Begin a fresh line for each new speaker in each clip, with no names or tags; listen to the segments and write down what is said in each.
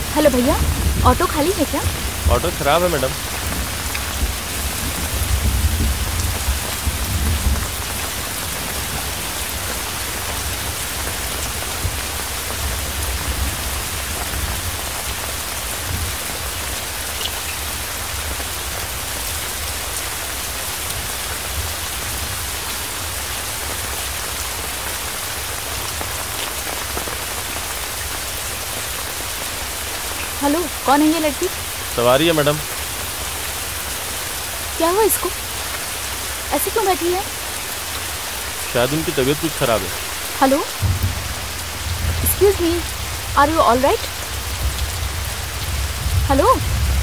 Hello भैया, auto खाली है क्या?
ऑटो खराब है मैडम।
हेलो, कौन है ये लड़की?
सवारी है मैडम।
क्या हुआ इसको? ऐसे क्यों बैठी है?
शायद उनकी तबीयत कुछ खराब है।
Hello, excuse me, are you all right? Hello,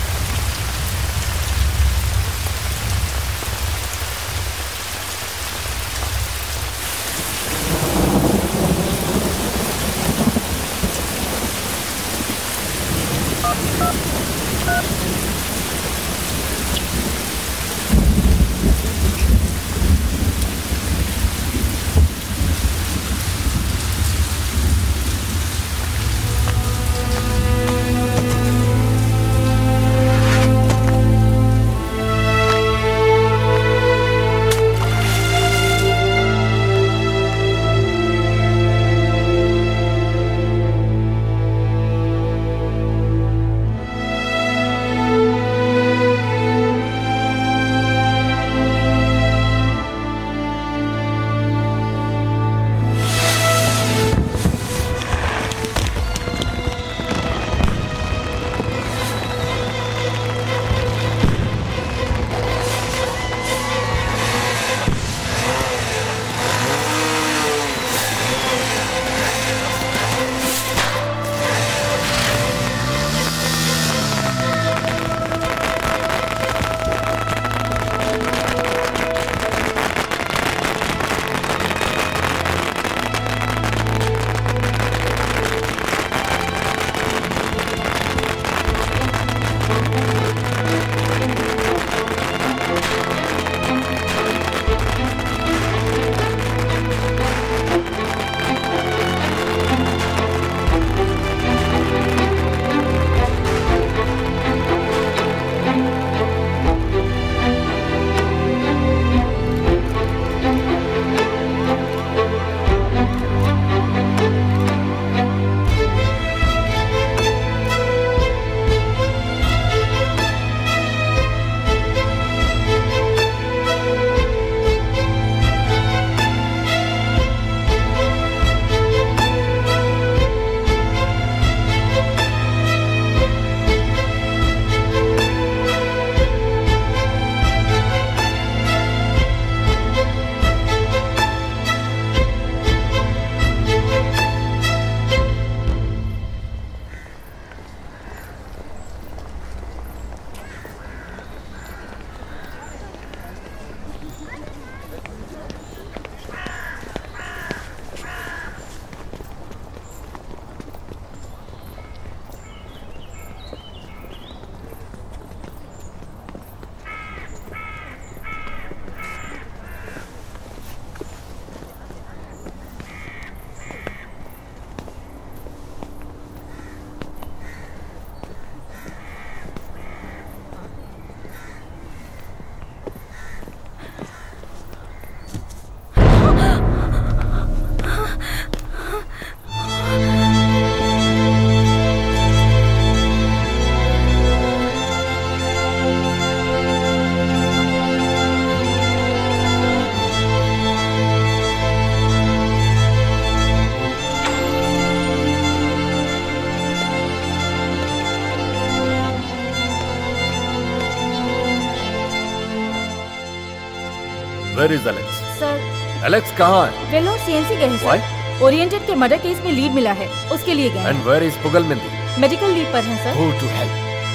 Where is Alex?
Sir,
Alex कहाँ है?
वे लोग सीएनसी गए हैं
Why?
सर। ओरिएंटेड के मर्डर केस में लीड मिला है, उसके लिए गए हैं।
And where is Pugalmindi?
Medical leave पर हैं sir.
Go to hell.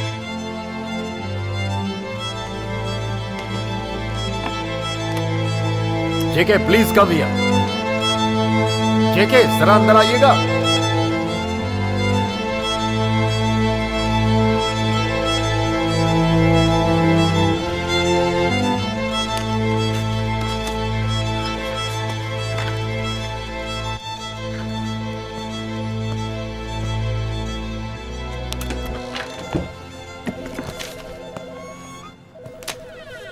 JK, please come here. JK, जरा अंदर आइएगा।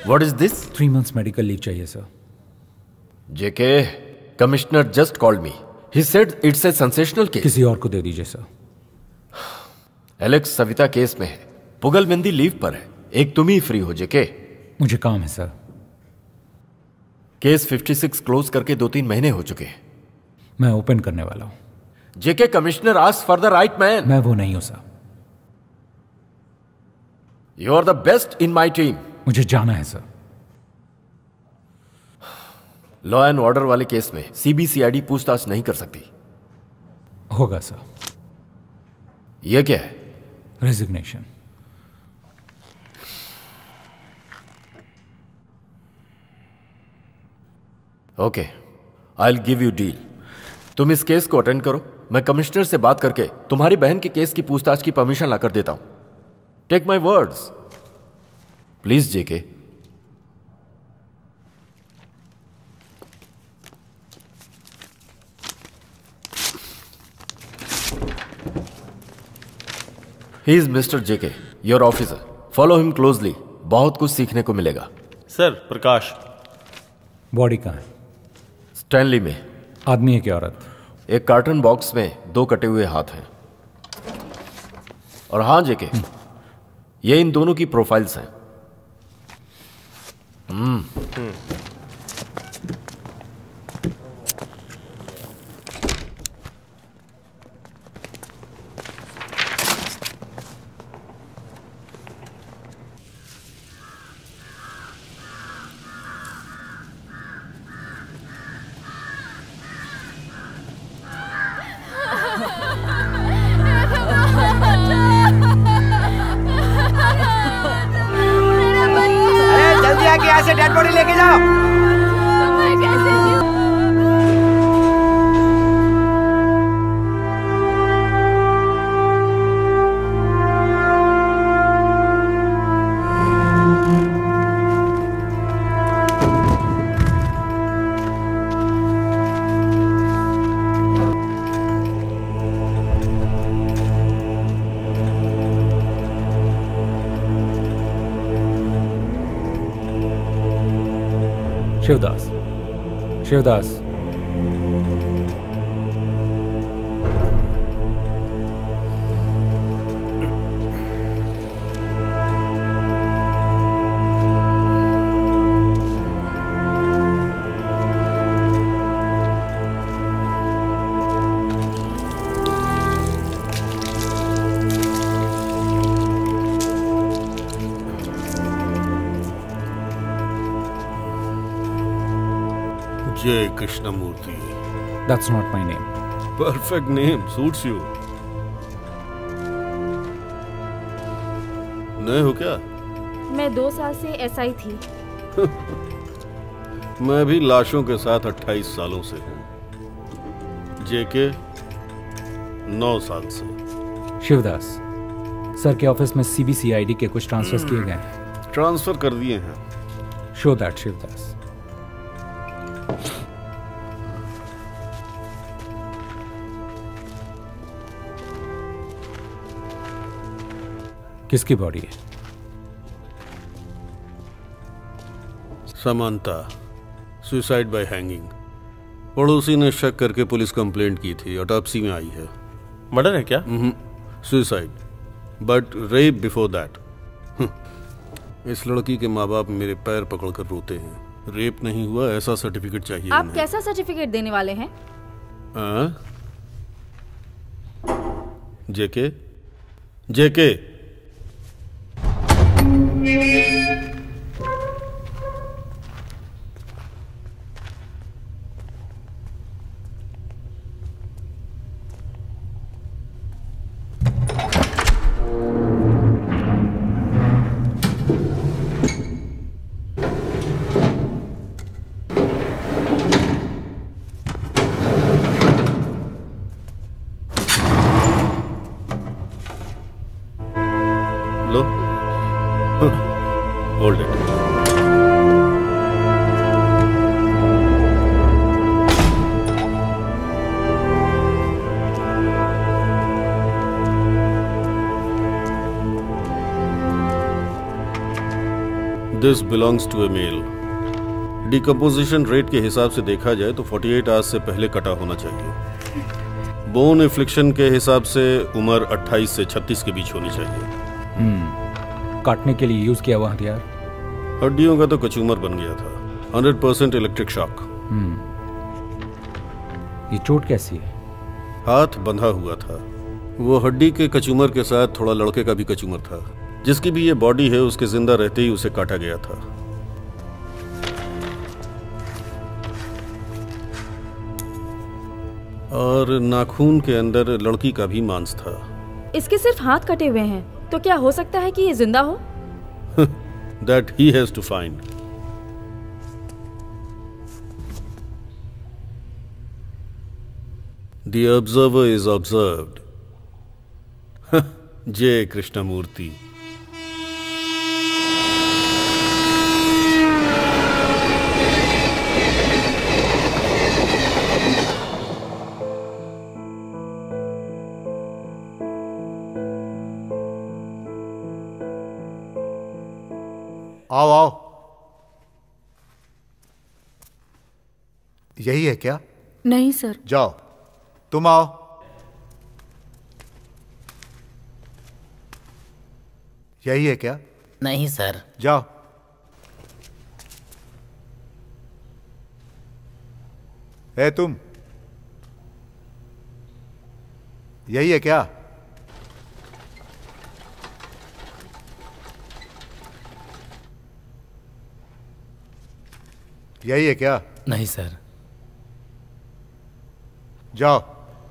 What is this?
3 months medical leave चाहिए sir.
JK, Commissioner just called me. He said it's a sensational case.
किसी और को दे दीजिए सर।
एलेक्स सविता केस में है, पुगल मेहंदी लीव पर है, एक तुम ही फ्री हो JK।
मुझे काम है सर।
केस 56 क्लोज करके 2-3 महीने हो चुके हैं।
मैं ओपन करने वाला हूँ।
JK, commissioner ask for the right man.
मैं वो नहीं हूँ sir.
You are the best in my team.
मुझे जाना है सर।
लॉ एंड ऑर्डर वाले केस में CBCID पूछताछ नहीं कर सकती।
होगा सर।
यह क्या है?
Resignation.
Okay, I will give you deal. तुम इस केस को अटेंड करो, मैं कमिश्नर से बात करके तुम्हारी बहन के केस की पूछताछ की परमिशन लाकर देता हूं। Take my words please JK। He is Mr. JK, your officer. Follow him closely. बहुत कुछ सीखने को मिलेगा।
सर प्रकाश।
बॉडी कहाँ है?
स्टैनली में।
आदमी है कि औरत?
एक कार्टन बॉक्स में 2 कटे हुए हाथ हैं। और हाँ JK, ये इन दोनों की प्रोफाइल्स हैं।
जल्दी आके यहाँ से डेड बॉडी लेके जाओ।
शिवदास। शिवदास।
जय Krishnamurthy.
That's not my name.
Perfect name, suits you. नए हो क्या?
मैं 2 साल से SI थी।
मैं भी लाशों के साथ 28 सालों से हूँ। JK 9 साल से।
शिवदास, सर के ऑफिस में CBCID के कुछ ट्रांसफर्स किए गए हैं।
ट्रांसफर कर दिए हैं।
Show that Shivdas. किसकी बॉडी है?
Samantha, suicide by hanging. पड़ोसी ने शक करके पुलिस कंप्लेंट की थी, ऑटोप्सी में आई है।
मर्डर है क्या?
Suicide, but rape before that. इस लड़की के माँ बाप मेरे पैर पकड़कर रोते हैं। रेप नहीं हुआ ऐसा सर्टिफिकेट चाहिए
आप
उन्हें।
कैसा सर्टिफिकेट देने वाले हैं?
JK, JK लो, hold it. This belongs to a male. Decomposition rate के हिसाब से देखा जाए तो 48 आवर्स से पहले कटा होना चाहिए। बोन एफ्लिक्शन के हिसाब से उम्र 28 से 36 के बीच होनी चाहिए।
काटने के लिए यूज किया हुआ हथियार?
हड्डियों का तो कचूमर बन गया था। 100% इलेक्ट्रिक शॉक।
ये चोट कैसी है?
हाथ बंधा हुआ था। वो हड्डी के कचूमर के साथ थोड़ा लड़के का भी कचूमर था। जिसकी भी ये बॉडी है उसके जिंदा रहते ही उसे काटा गया था। और नाखून के अंदर लड़की का भी मांस था।
इसके सिर्फ हाथ कटे हुए हैं, तो क्या हो सकता है कि ये जिंदा हो?
That he has to find. The observer is observed. जय कृष्णमूर्ति।
आओ आओ। यही है क्या?
नहीं सर।
जाओ, तुम आओ। यही है क्या?
नहीं सर।
जाओ। ए तुम, यही है क्या? यही है क्या?
नहीं सर।
जाओ।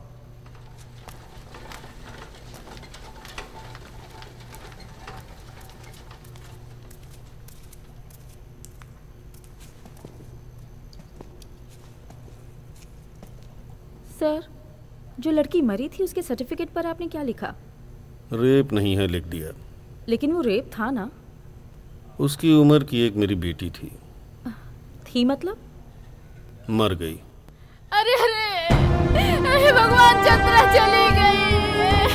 सर, जो लड़की मरी थी उसके सर्टिफिकेट पर आपने क्या लिखा?
रेप नहीं है लिख दिया।
लेकिन वो रेप था ना?
उसकी उम्र की एक मेरी बेटी थी।
थी मतलब?
मर गई।
अरे अरे अरे भगवान, चंद्रा चली गई।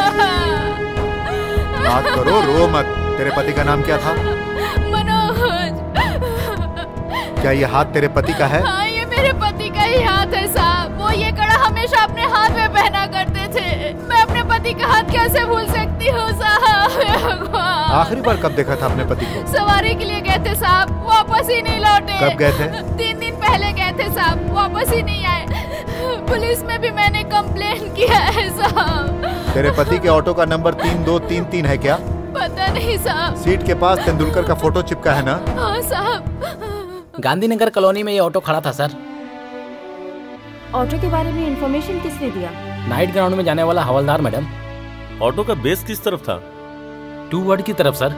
बात करो, रो मत। तेरे पति का नाम क्या था?
मनोज।
क्या ये हाथ तेरे पति का है?
हाँ, ये मेरे पति का ही हाथ है साहब। वो ये कड़ा हमेशा अपने हाथ में पहना करते थे। मैं अपने पति का हाथ कैसे भूल सकती हूँ साहब? भगवान।
आखिरी बार कब देखा था अपने पति को?
सवारी के लिए गए थे साहब, वापस ही नहीं लौटे।
कब गए थे?
3 दिन पहले गए थे साहब, वापस ही नहीं आए। पुलिस में भी मैंने कंप्लेन किया है साहब।
तेरे पति के ऑटो का नंबर 3233 है क्या?
पता नहीं साहब।
सीट के पास तेंदुलकर का फोटो चिपका है ना?
हाँ साहब।
गांधीनगर कॉलोनी में ये ऑटो खड़ा था सर।
ऑटो के बारे में इंफॉर्मेशन किसने दिया?
नाइट ग्राउंड में जाने वाला हवलदार मैडम।
ऑटो का बेस किस तरफ था?
2 वर्ड की तरफ सर।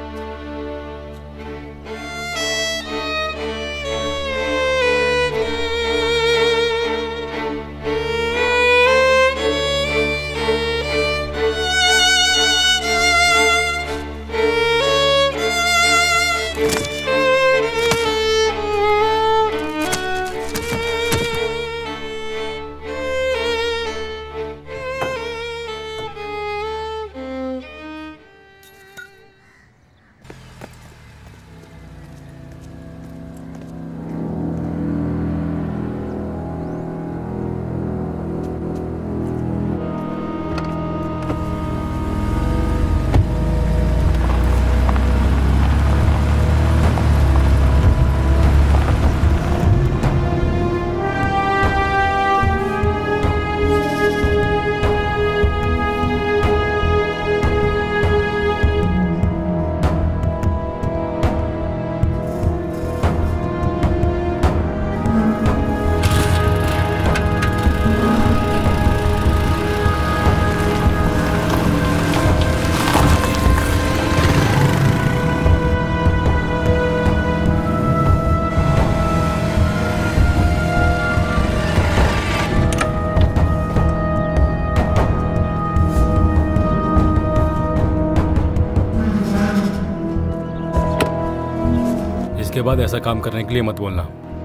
इसके बाद ऐसा काम करने के लिए मत बोलना,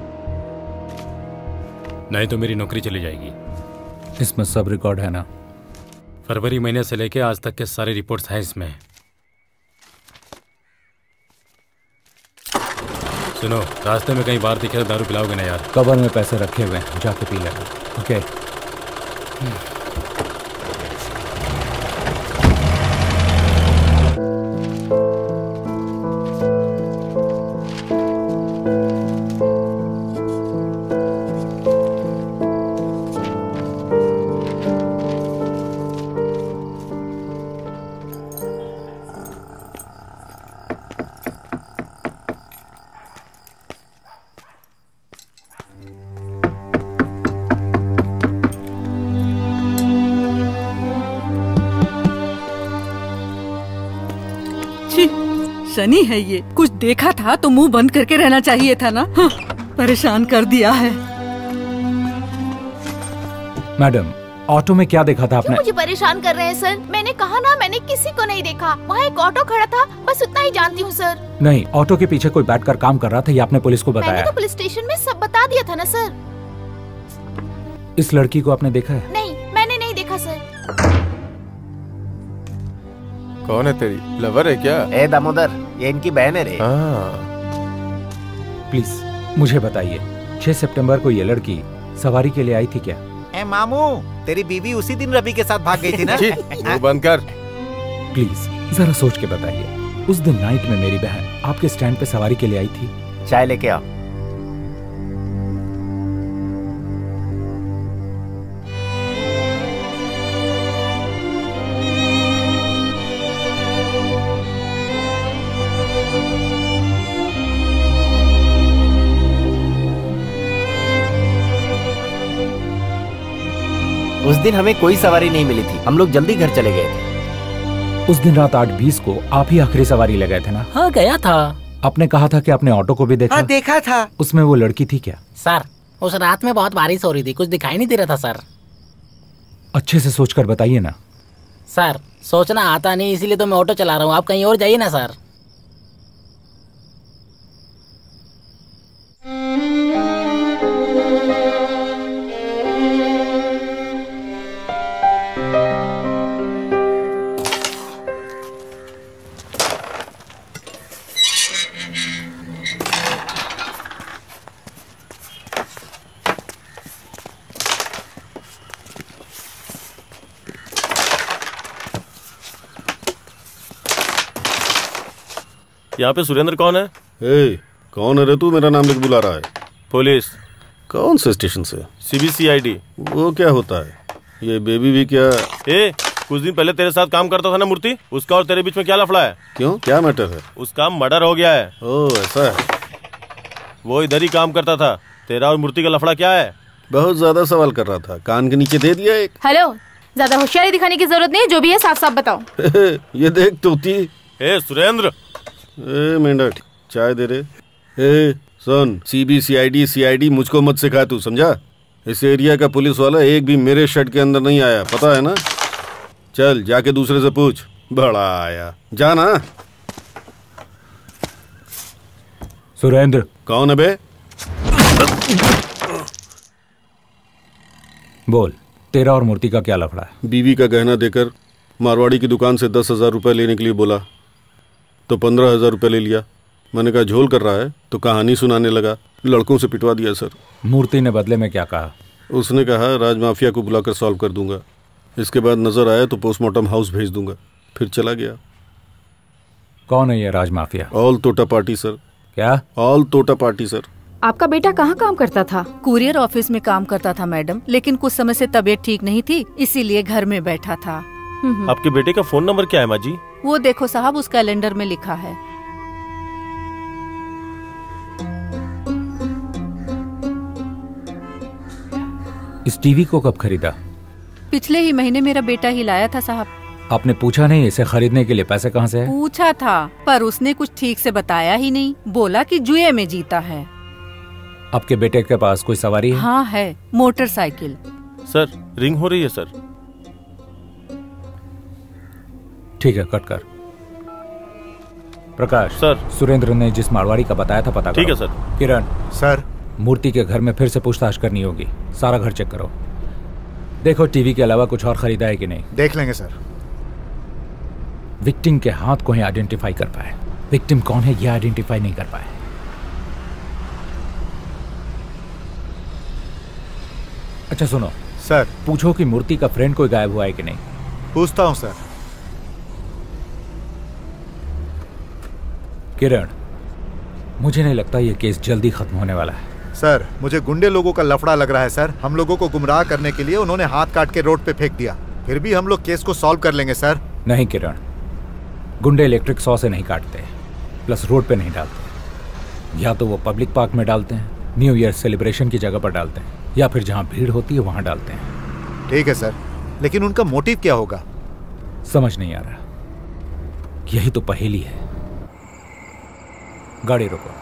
नहीं तो मेरी नौकरी चली जाएगी। इसमें सब रिकॉर्ड है ना? फरवरी महीने से लेके आज तक के सारे रिपोर्ट्स हैं इसमें। सुनो, रास्ते में कहीं बाहर दिखे तो दारू पिलाओगे ना यार। कवर में पैसे रखे हुए हैं, जाके पी लेना। ओके।
शनि है ये, कुछ देखा था तो मुंह बंद करके रहना चाहिए था ना। हाँ, परेशान कर दिया है।
मैडम, ऑटो में क्या देखा था आपने?
मुझे परेशान कर रहे हैं सर। मैंने कहा ना, मैंने किसी को नहीं देखा। वहाँ एक ऑटो खड़ा था, बस उतना ही जानती हूँ सर।
नहीं, ऑटो के पीछे कोई बैठकर काम कर रहा था, ये आपने पुलिस को बताया?
मैंने तो पुलिस स्टेशन में सब बता दिया था ना सर।
इस लड़की को आपने देखा है?
नहीं, मैंने नहीं देखा सर।
कौन है तेरी लवर है क्या?
ए दामोदर, ये इनकी बहन है रे।
प्लीज मुझे बताइए, 6 सितंबर को ये लड़की सवारी के लिए आई थी क्या?
ए मामू, तेरी बीवी उसी दिन रवि के साथ भाग गई थी ना?
वो बंद कर।
प्लीज जरा सोच के बताइए, उस दिन नाइट में मेरी बहन आपके स्टैंड पे सवारी के लिए आई थी?
चाय लेके आओ। उस दिन हमें कोई सवारी नहीं मिली थी, हम लोग जल्दी घर चले गए थे।
उस दिन रात 8:20 को आप ही आखिरी सवारी ले गए थे ना?
हाँ, गया था।
आपने कहा था कि आपने ऑटो को भी देखा।
हाँ, देखा था।
उसमें वो लड़की थी क्या?
सर, उस रात में बहुत बारिश हो रही थी, कुछ दिखाई नहीं दे रहा था सर।
अच्छे से सोचकर बताइए ना।
सर, सोचना आता नहीं, इसीलिए तो मैं ऑटो चला रहा हूँ। आप कहीं और जाइए ना सर।
यहाँ पे सुरेंद्र कौन है?
कौन है रे तू? मेरा नाम लिख बुला रहा है।
पुलिस।
कौन से स्टेशन से?
CBCID।
वो क्या होता है? ये बेबी भी क्या?
कुछ दिन पहले तेरे साथ काम करता था ना मूर्ति, उसका और तेरे बीच में क्या लफड़ा है?
क्यों, क्या मैटर है?
उसका मर्डर हो गया है।
ओह, ऐसा है।
वो इधर ही काम करता था। तेरा और मूर्ति का लफड़ा क्या है?
बहुत ज्यादा सवाल कर रहा था, कान के नीचे दे दिया एक।
हेलो, ज्यादा होशियारी दिखाने की जरूरत नहीं, जो भी है साफ साफ बताओ।
ये देख तोती।
सुरेंद्र।
मेंढक, चाय दे रे। सुन, CBCID CID मुझको मत सिखा तू, समझा? इस एरिया का पुलिस वाला एक भी मेरे शर्ट के अंदर नहीं आया, पता है ना? चल जाके दूसरे से पूछ। बड़ा आया, जाना।
सुरेंद्र।
कौन है बे?
बोल, तेरा और मूर्ति का क्या लफड़ा है?
बीवी का गहना देकर मारवाड़ी की दुकान से 10,000 रुपए लेने के लिए बोला, तो 15,000 रुपए ले लिया। मैंने कहा झोल कर रहा है, तो कहानी सुनाने लगा। लड़कों से पिटवा दिया सर।
मूर्ति ने बदले में क्या कहा?
उसने कहा राज माफिया को बुलाकर सॉल्व कर दूंगा, इसके बाद नजर आया तो पोस्टमार्टम हाउस भेज दूंगा। फिर चला गया।
कौन है ये राज माफिया?
ऑल तोटा पार्टी सर।
क्या?
ऑल तोटा पार्टी सर।
आपका बेटा कहाँ काम करता था?
कुरियर ऑफिस में काम करता था मैडम, लेकिन कुछ समय से तबीयत ठीक नहीं थी, इसीलिए घर में बैठा था।
आपके बेटे का फोन नंबर क्या है माँ जी?
वो देखो साहब, उस कैलेंडर में लिखा है।
इस टीवी को कब खरीदा?
पिछले ही महीने मेरा बेटा ही लाया था साहब।
आपने पूछा नहीं इसे खरीदने के लिए पैसे कहाँ से है?
पूछा था, पर उसने कुछ ठीक से बताया ही नहीं। बोला कि जुए में जीता है।
आपके बेटे के पास कोई सवारी है?
हाँ है, मोटरसाइकिल।
सर, रिंग हो रही है सर।
ठीक है, कट कर। प्रकाश
सर,
सुरेंद्र ने जिस मारवाड़ी का बताया था पता करो।
ठीक है सर।
किरण
सर,
मूर्ति के घर में फिर से पूछताछ करनी होगी, सारा घर चेक करो। देखो टीवी के अलावा कुछ और खरीदा है कि नहीं।
देख लेंगे सर।
विक्टिम के हाथ को ही आइडेंटिफाई कर पाए, विक्टिम कौन है ये आइडेंटिफाई नहीं कर पाए। अच्छा सुनो
सर,
पूछो कि मूर्ति का फ्रेंड कोई गायब हुआ है कि नहीं।
पूछता हूँ सर।
किरण, मुझे नहीं लगता ये केस जल्दी खत्म होने वाला है।
सर, मुझे गुंडे लोगों का लफड़ा लग रहा है सर। हम लोगों को गुमराह करने के लिए उन्होंने हाथ काट के रोड पे फेंक दिया। फिर भी हम लोग केस को सॉल्व कर लेंगे सर।
नहीं किरण, गुंडे इलेक्ट्रिक सॉ से नहीं काटते, प्लस रोड पे नहीं डालते। या तो वो पब्लिक पार्क में डालते हैं, न्यू ईयर सेलिब्रेशन की जगह पर डालते हैं, या फिर जहां भीड़ होती है वहां डालते हैं।
ठीक है सर, लेकिन उनका मोटिव क्या होगा?
समझ नहीं आ रहा। यही तो पहेली है। गाड़ी रोको।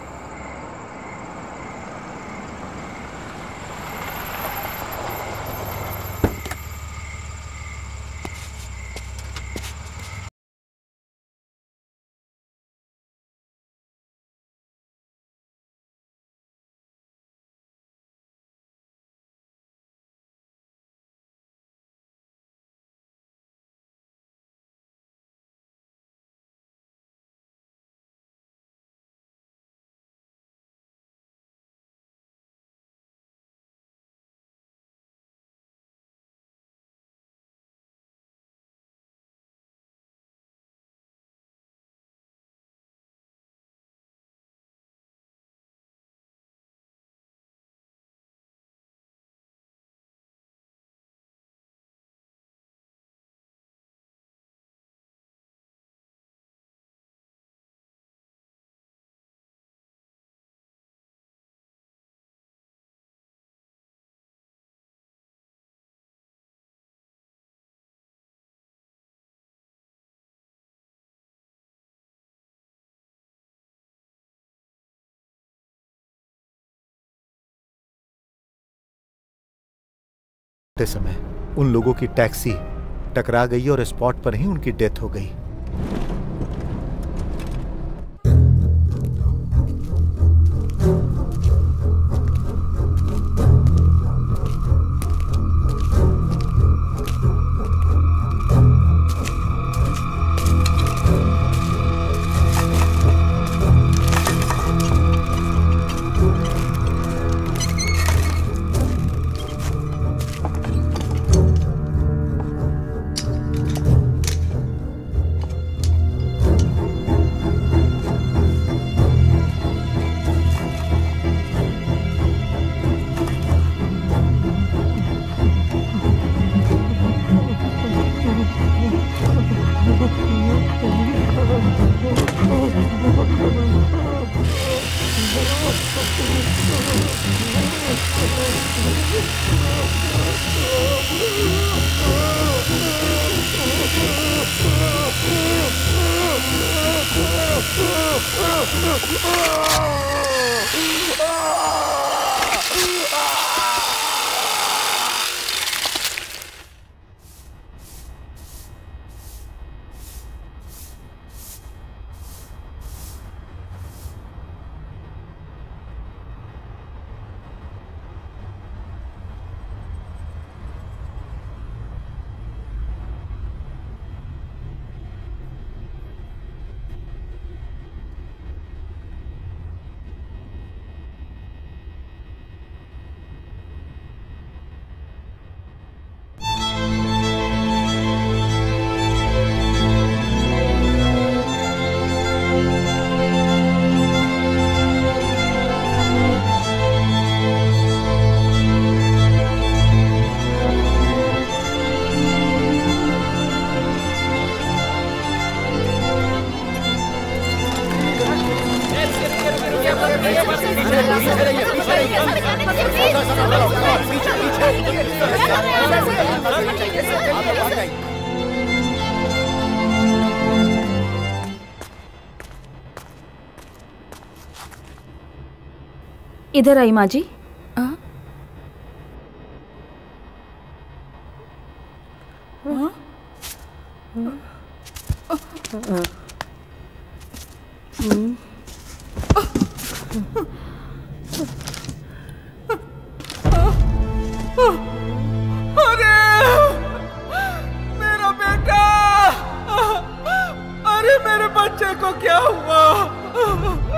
समय उन लोगों की टैक्सी टकरा गई और स्पॉट पर ही उनकी डेथ हो गई।
इधर आई माँ जी।
अरे मेरा बेटा, अरे मेरे बच्चे को क्या हुआ?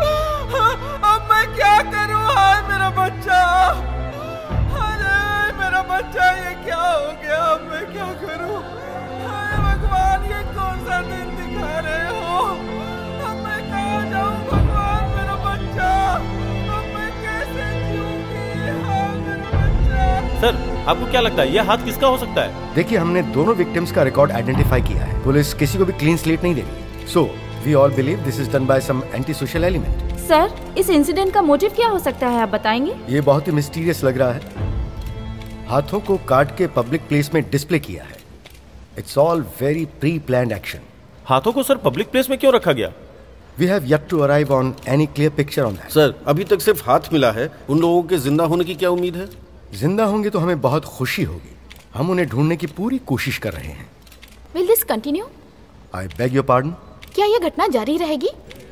अब मैं क्या करूं? हाय मेरा बच्चा, अरे मेरा बच्चा, ये क्या हो गया? अब मैं क्या करूं? हाय भगवान, ये कौन सा दिन दिखा रहे हो? अब मैं कहाँ जाऊं भगवान? मेरा बच्चा, अब मैं कैसे जीऊंगी? हाँ मेरा बच्चा।
सर, आपको क्या लगता है ये हाथ किसका हो सकता है?
देखिए, हमने दोनों विक्टिम्स का रिकॉर्ड आइडेंटिफाई किया है। पुलिस किसी को भी क्लीन स्लेट नहीं देगी। So we all believe this is done by some anti social element.
Sir, इस इंसिडेंट का मोटिव क्या हो सकता है, आप बताएंगे?
ये बहुत ही मिस्टीरियस लग रहा है। हाथों को काट के पब्लिक प्लेस में डिस्प्ले किया है। It's all very pre planned action.
हाथों को सर पब्लिक प्लेस में क्यों रखा गया?
We have yet to arrive on any clear picture on that.
Sir, अभी तक सिर्फ हाथ मिला है। उन लोगों के जिंदा होने की क्या उम्मीद है?
जिंदा होंगे तो हमें बहुत खुशी होगी। हम उन्हें ढूंढने की पूरी कोशिश कर रहे हैं।
Will this continue?
I beg your pardon.
क्या ये घटना जारी रहेगी?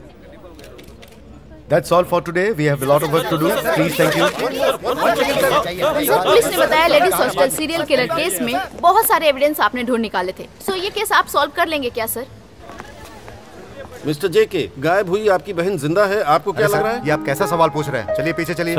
That's all for today. We have a lot of work to do. Please, thank you.
Sir, police ने बताया ladies hostel serial killer case में बहुत सारे एविडेंस आपने ढूंढ निकाले थे। सो ये केस आप सॉल्व कर लेंगे क्या सर?
मिस्टर जेके, गायब हुई आपकी बहन जिंदा है, आपको क्या लग रहा है?
ये आप कैसा सवाल पूछ रहे हैं? चलिए पीछे चलिए।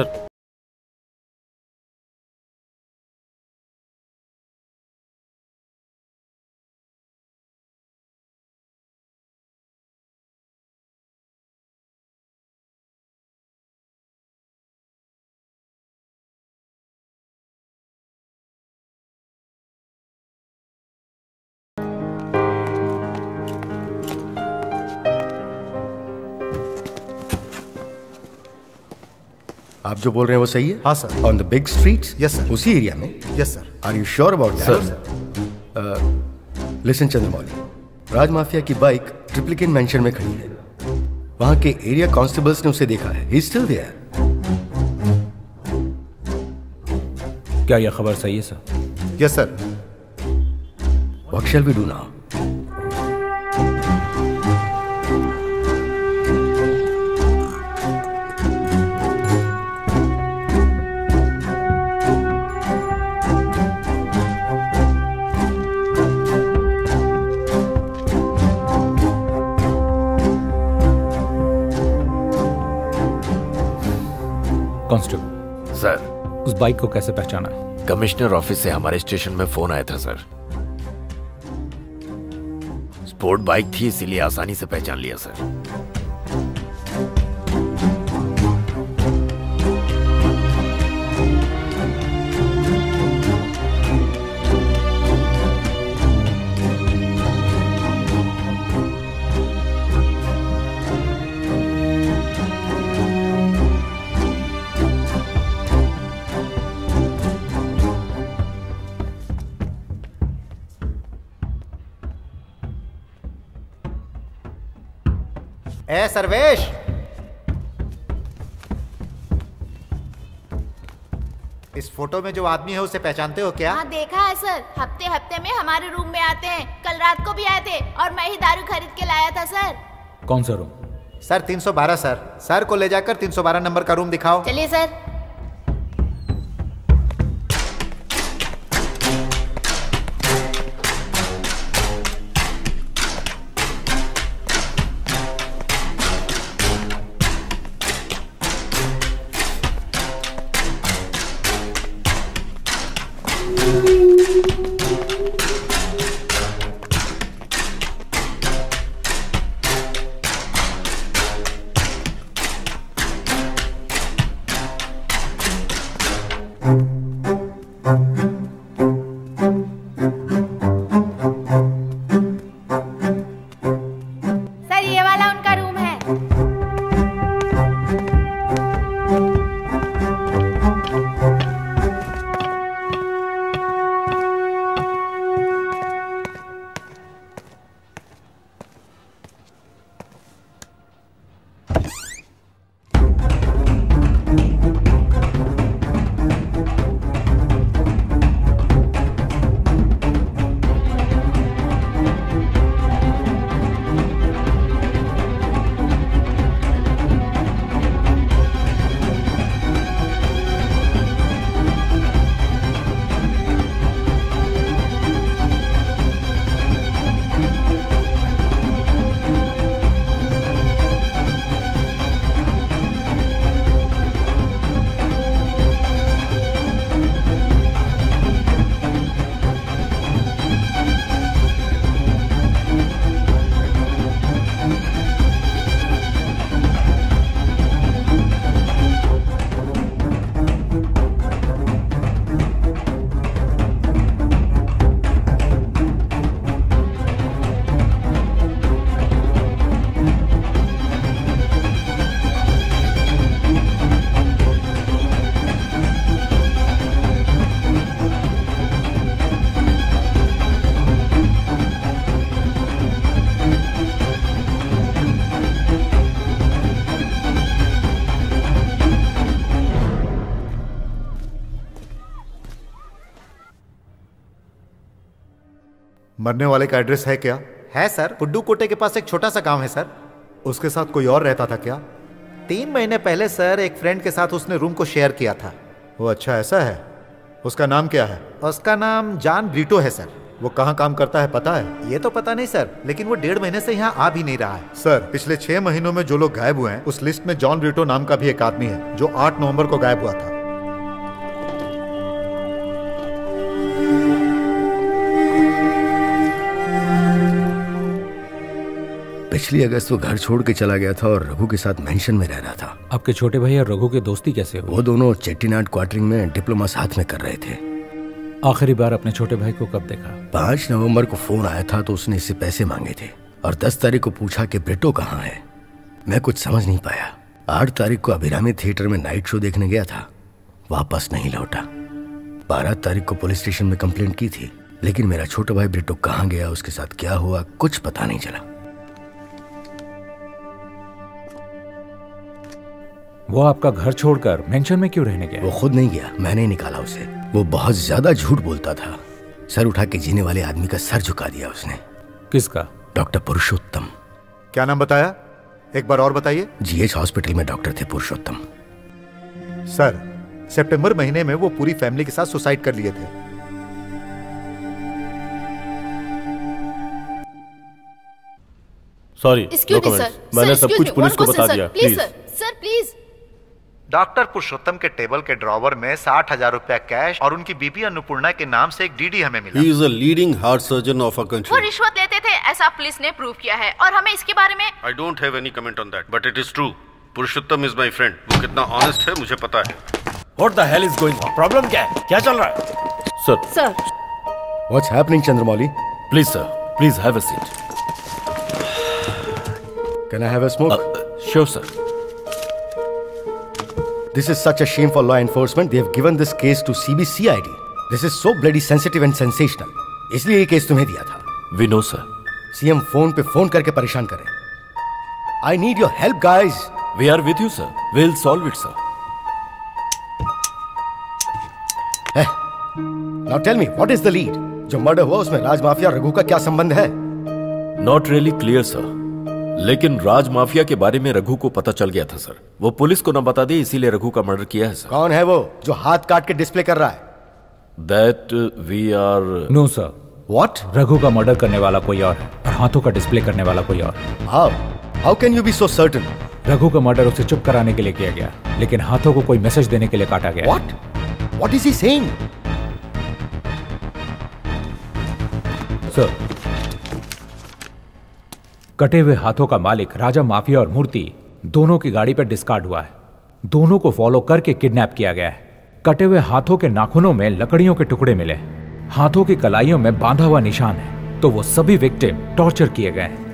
आप जो बोल रहे हैं वो सही है?
हाँ sir.
On the big streets?
Yes sir.
उसी एरिया में?
Yes sir.
Are you sure about that? Listen Chandramouli, Raj mafia की बाइक ट्रिप्लिकेन मेंशन में खड़ी है। वहां के एरिया कांस्टेबल्स ने उसे देखा है। He is still there.
क्या यह खबर सही है sir?
Yes sir. What shall we do now?
Constable
sir,
उस बाइक को कैसे पहचाना?
कमिश्नर ऑफिस से हमारे स्टेशन में फोन आया था सर। स्पोर्ट बाइक थी, इसीलिए आसानी से पहचान लिया सर।
ए सर्वेश, इस फोटो में जो आदमी है उसे पहचानते हो क्या?
हाँ देखा है सर, हफ्ते हफ्ते में हमारे रूम में आते हैं। कल रात को भी आए थे और मैं ही दारू खरीद के लाया था सर।
कौन सा रूम?
Sir 312 sir. सर को ले जाकर 312 नंबर का रूम दिखाओ।
चलिए सर।
मरने वाले का एड्रेस है क्या?
है सर, पुड्डू कोटे के पास एक छोटा सा गांव है सर।
उसके साथ कोई और रहता था क्या?
3 महीने पहले सर एक फ्रेंड के साथ उसने रूम को शेयर किया था।
वो अच्छा ऐसा है? उसका नाम क्या है?
उसका नाम जॉन ब्रीटो है सर।
वो कहाँ काम करता है पता है?
ये तो पता नहीं सर, लेकिन वो 1.5 महीने से यहाँ आ भी नहीं रहा है।
सर पिछले 6 महीनों में जो लोग गायब हुए हैं उस लिस्ट में जॉन ब्रीटो नाम का भी एक आदमी है जो 8 नवंबर को गायब हुआ था।
पिछली अगस्त वो घर छोड़ के चला गया था और रघु के साथ मेंशन में रह रहा था।
आपके छोटे भाई और रघु की दोस्ती कैसे हुई?
वो दोनों चेट्टीनाड क्वार्टरिंग में डिप्लोमा साथ में कर रहे थे।
आखिरी बार अपने छोटे भाई को कब देखा?
5 नवंबर को फोन आया था तो उसने इससे पैसे मांगे थे और 10 तारीख को पूछा कि ब्रिटो कहाँ है। मैं कुछ समझ नहीं पाया। 8 तारीख को अभिरामी थिएटर में नाइट शो देखने गया था, वापस नहीं लौटा। 12 तारीख को पुलिस स्टेशन में कंप्लेंट की थी, लेकिन मेरा छोटा भाई ब्रिटो कहाँ गया, उसके साथ क्या हुआ, कुछ पता नहीं चला।
वो आपका घर छोड़कर मेंशन में क्यों रहने गया?
वो खुद नहीं गया, मैंने ही निकाला उसे। वो बहुत ज्यादा झूठ बोलता था। सर उठा के जीने वाले आदमी का सर झुका दिया उसने।
किसका?
डॉक्टर पुरुषोत्तम।
क्या नाम बताया? एक बार और बताइए।
जीएच हॉस्पिटल में डॉक्टर थे पुरुषोत्तम।
सर सितंबर महीने में वो पूरी फैमिली के साथ सुसाइड कर लिए थे।
सॉरी, मैंने सब कुछ पुलिस को बता दिया। Please
sir please.
Doctor Purushottam के टेबल के ड्रॉवर में 60,000 रुपया कैश और उनकी बीबी अन्नपूर्णा के नाम से एक डीडी हमें मिला।
He is a leading heart surgeon of our country.
वो रिश्वत लेते थे ऐसा पुलिस ने प्रूव किया है और हमें इसके बारे में
I don't have any comment on that, but it is true. Purushottam is my friend. वो कितना ऑनेस्ट है मुझे पता है।
What the hell is going on? Problem क्या है? क्या चल रहा है?
Sir
What's happening, Chandramouli?
Please sir, please have a seat.
Can I have a smoke?
Sure sir.
This is such a shame for law enforcement. They have given this case to CBCID. This is so bloody sensitive and sensational. इसलिए ये case तुम्हें दिया था।
We know sir.
CM phone पे phone करके परेशान करें। I need your help, guys.
We are with you sir. We'll solve it sir.
Hey, now tell me, what is the lead? जो मर्डर हुआ उसमें राज माफिया रघु का क्या संबंध है?
Not really clear sir. लेकिन राज माफिया के बारे में रघु को पता चल गया था सर। वो पुलिस को न बता दे इसीलिए रघु का मर्डर किया है सर।
कौन है वो जो हाथ काट के डिस्प्ले कर रहा है?
That we are...
No sir.
What?
Raghu का मर्डर करने वाला कोई और है और हाथों का डिस्प्ले करने वाला कोई और।
How can you be so certain?
Raghu का मर्डर उसे चुप कराने के लिए किया गया, लेकिन हाथों को कोई मैसेज देने के लिए काटा गया।
What? What is he saying?
Sir, कटे हुए हाथों का मालिक राजा माफिया और मूर्ति दोनों की गाड़ी पर डिस्कार्ड हुआ है। दोनों को फॉलो करके किडनैप किया गया है। कटे हुए हाथों के नाखूनों में लकड़ियों के टुकड़े मिले, हाथों की कलाइयों में बांधा हुआ निशान है, तो वो सभी विक्टिम टॉर्चर किए गए हैं।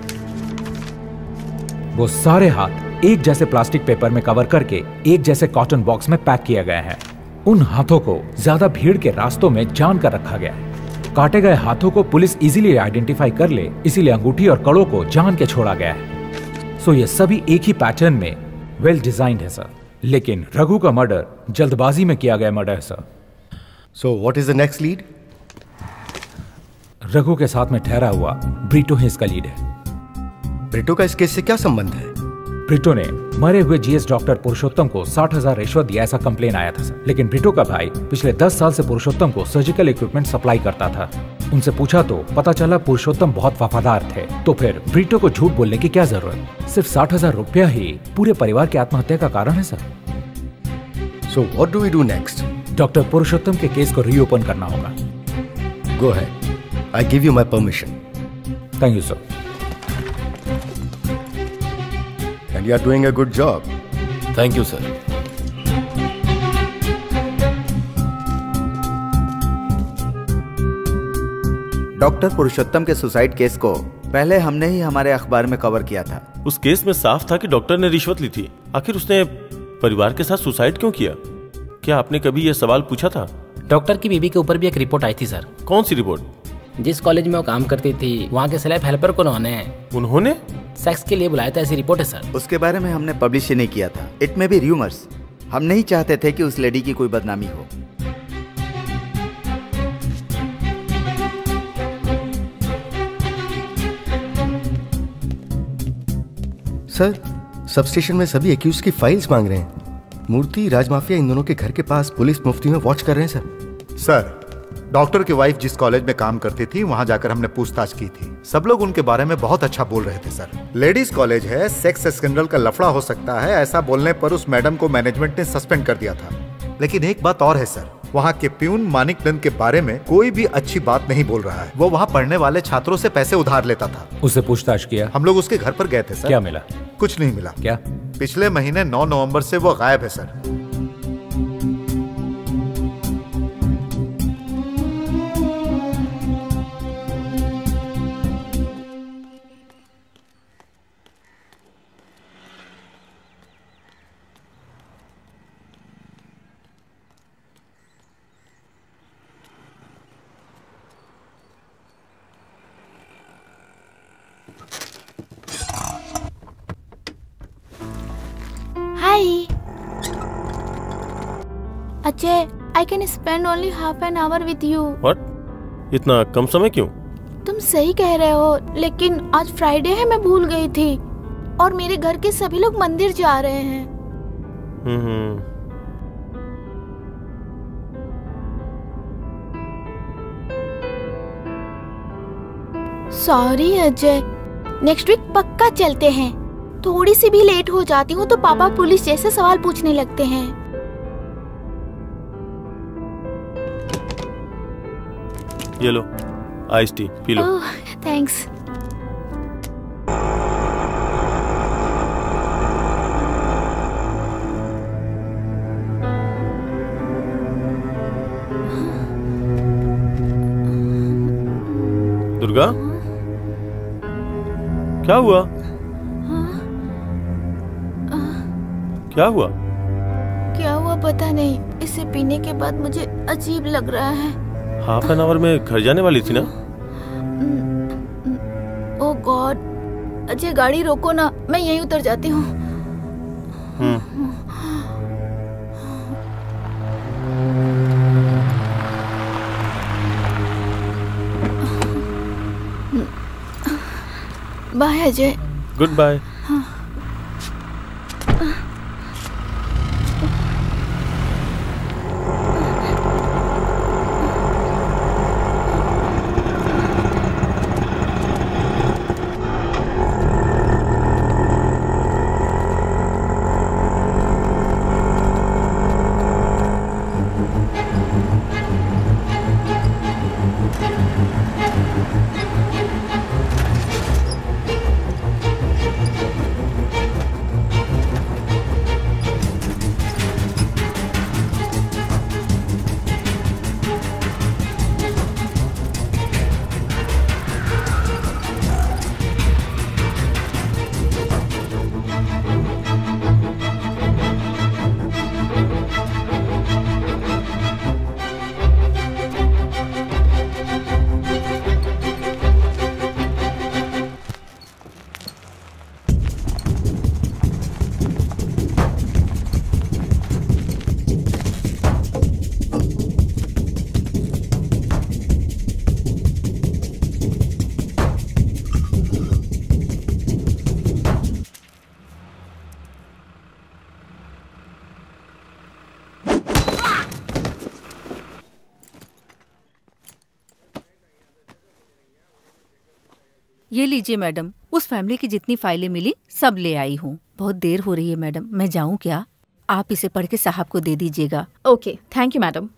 वो सारे हाथ एक जैसे प्लास्टिक पेपर में कवर करके एक जैसे कॉटन बॉक्स में पैक किया गया है। उन हाथों को ज्यादा भीड़ के रास्तों में जान कर रखा गया है। काटे गए हाथों को पुलिस इजीली आइडेंटिफाई कर ले, इसीलिए अंगूठी और कड़ों को जान के छोड़ा गया है। सो ये सभी एक ही पैटर्न में वेल डिजाइन्ड है सर। लेकिन रघु का मर्डर जल्दबाजी में किया गया मर्डर है sir.
So what is the next lead?
Raghu के साथ में ठहरा हुआ ब्रीटो ही इसका लीड है।
ब्रीटो का इस केस से क्या संबंध है?
ब्रिटो ने मरे हुए जीएस डॉक्टर पुरुषोत्तम को 60,000 रिश्वत दिया ऐसा कंप्लेन आया था सर। लेकिन ब्रिटो का भाई पिछले 10 साल से पुरुषोत्तम को सर्जिकल इक्विपमेंट सप्लाई करता था। उनसे पूछा तो पता चला पुरुषोत्तम बहुत वफादार थे। तो फिर ब्रिटो को झूठ बोलने की क्या जरूरत? सिर्फ 60,000 रुपया ही पूरे परिवार की आत्महत्या का कारण है sir.
So what do we do next?
Doctor Purushottam के केस को रीओपन करना होगा।
Go ahead, I give you my permission.
Thank you sir.
And you are doing a good job.
Thank you, sir.
Doctor Purushottam के suicide case को पहले हमने ही हमारे अखबार में कवर किया था।
उस केस में साफ था कि डॉक्टर ने रिश्वत ली थी। आखिर उसने परिवार के साथ सुसाइड क्यों किया? क्या आपने कभी यह सवाल पूछा था?
डॉक्टर की बीबी के ऊपर भी एक रिपोर्ट आई थी सर।
कौन सी रिपोर्ट?
जिस कॉलेज में वो काम करती थी वहाँ के स्लैब हेल्पर को
उन्होंने
सेक्स के लिए बुलाया था, ऐसी रिपोर्ट है सर।
उसके बारे में हमने पब्लिश ही नहीं किया था। इट में भी र्यूमर्स। हम नहीं चाहते थे कि उस लेडी की कोई बदनामी हो।
सर, सब स्टेशन में सभी एक्यूज की फाइल्स मांग रहे हैं। मूर्ति, राज माफिया इन दोनों के घर के पास पुलिस मुफ्ती में वॉच कर रहे हैं सर।
सर, डॉक्टर की वाइफ जिस कॉलेज में काम करती थी वहां जाकर हमने पूछताछ की थी। सब लोग उनके बारे में बहुत अच्छा बोल रहे थे सर। लेडीज कॉलेज है, सेक्स स्कैंडल का लफड़ा हो सकता है, ऐसा बोलने पर उस मैडम को मैनेजमेंट ने सस्पेंड कर दिया था। लेकिन एक बात और है सर, वहाँ के प्यून मानिकनंद के बारे में कोई भी अच्छी बात नहीं बोल रहा है। वो वहाँ पढ़ने वाले छात्रों से पैसे उधार लेता था।
उससे पूछताछ किया?
हम लोग उसके घर पर गए थे सर।
क्या मिला?
कुछ नहीं मिला।
क्या?
पिछले महीने 9 नवंबर से वो गायब है sir.
Ajay, I can spend only half an hour with you.
What? इतना कम समय क्यों?
तुम सही कह रहे हो, लेकिन आज फ्राइडे है, मैं भूल गई थी। और मेरे घर के सभी लोग मंदिर जा रहे हैं। सॉरी अजय, नेक्स्ट वीक पक्का चलते हैं। थोड़ी सी भी लेट हो जाती हूँ तो पापा पुलिस जैसे सवाल पूछने लगते हैं।
ये लो, आइस टी पी लो।
थैंक्स।
दुर्गा, क्या हुआ? क्या हुआ?
क्या हुआ पता नहीं, इसे पीने के बाद मुझे अजीब लग रहा है।
हाफ एन आवर में घर जाने वाली थी ना?
ओह गॉड, अजय गाड़ी रोको ना, मैं यहीं उतर जाती हूँ। बाय अजय।
Goodbye.
ये लीजिए मैडम, उस फैमिली की जितनी फाइलें मिली सब ले आई हूँ। बहुत देर हो रही है मैडम, मैं जाऊँ क्या? आप इसे पढ़ के साहब को दे दीजिएगा।
Okay, thank you madam.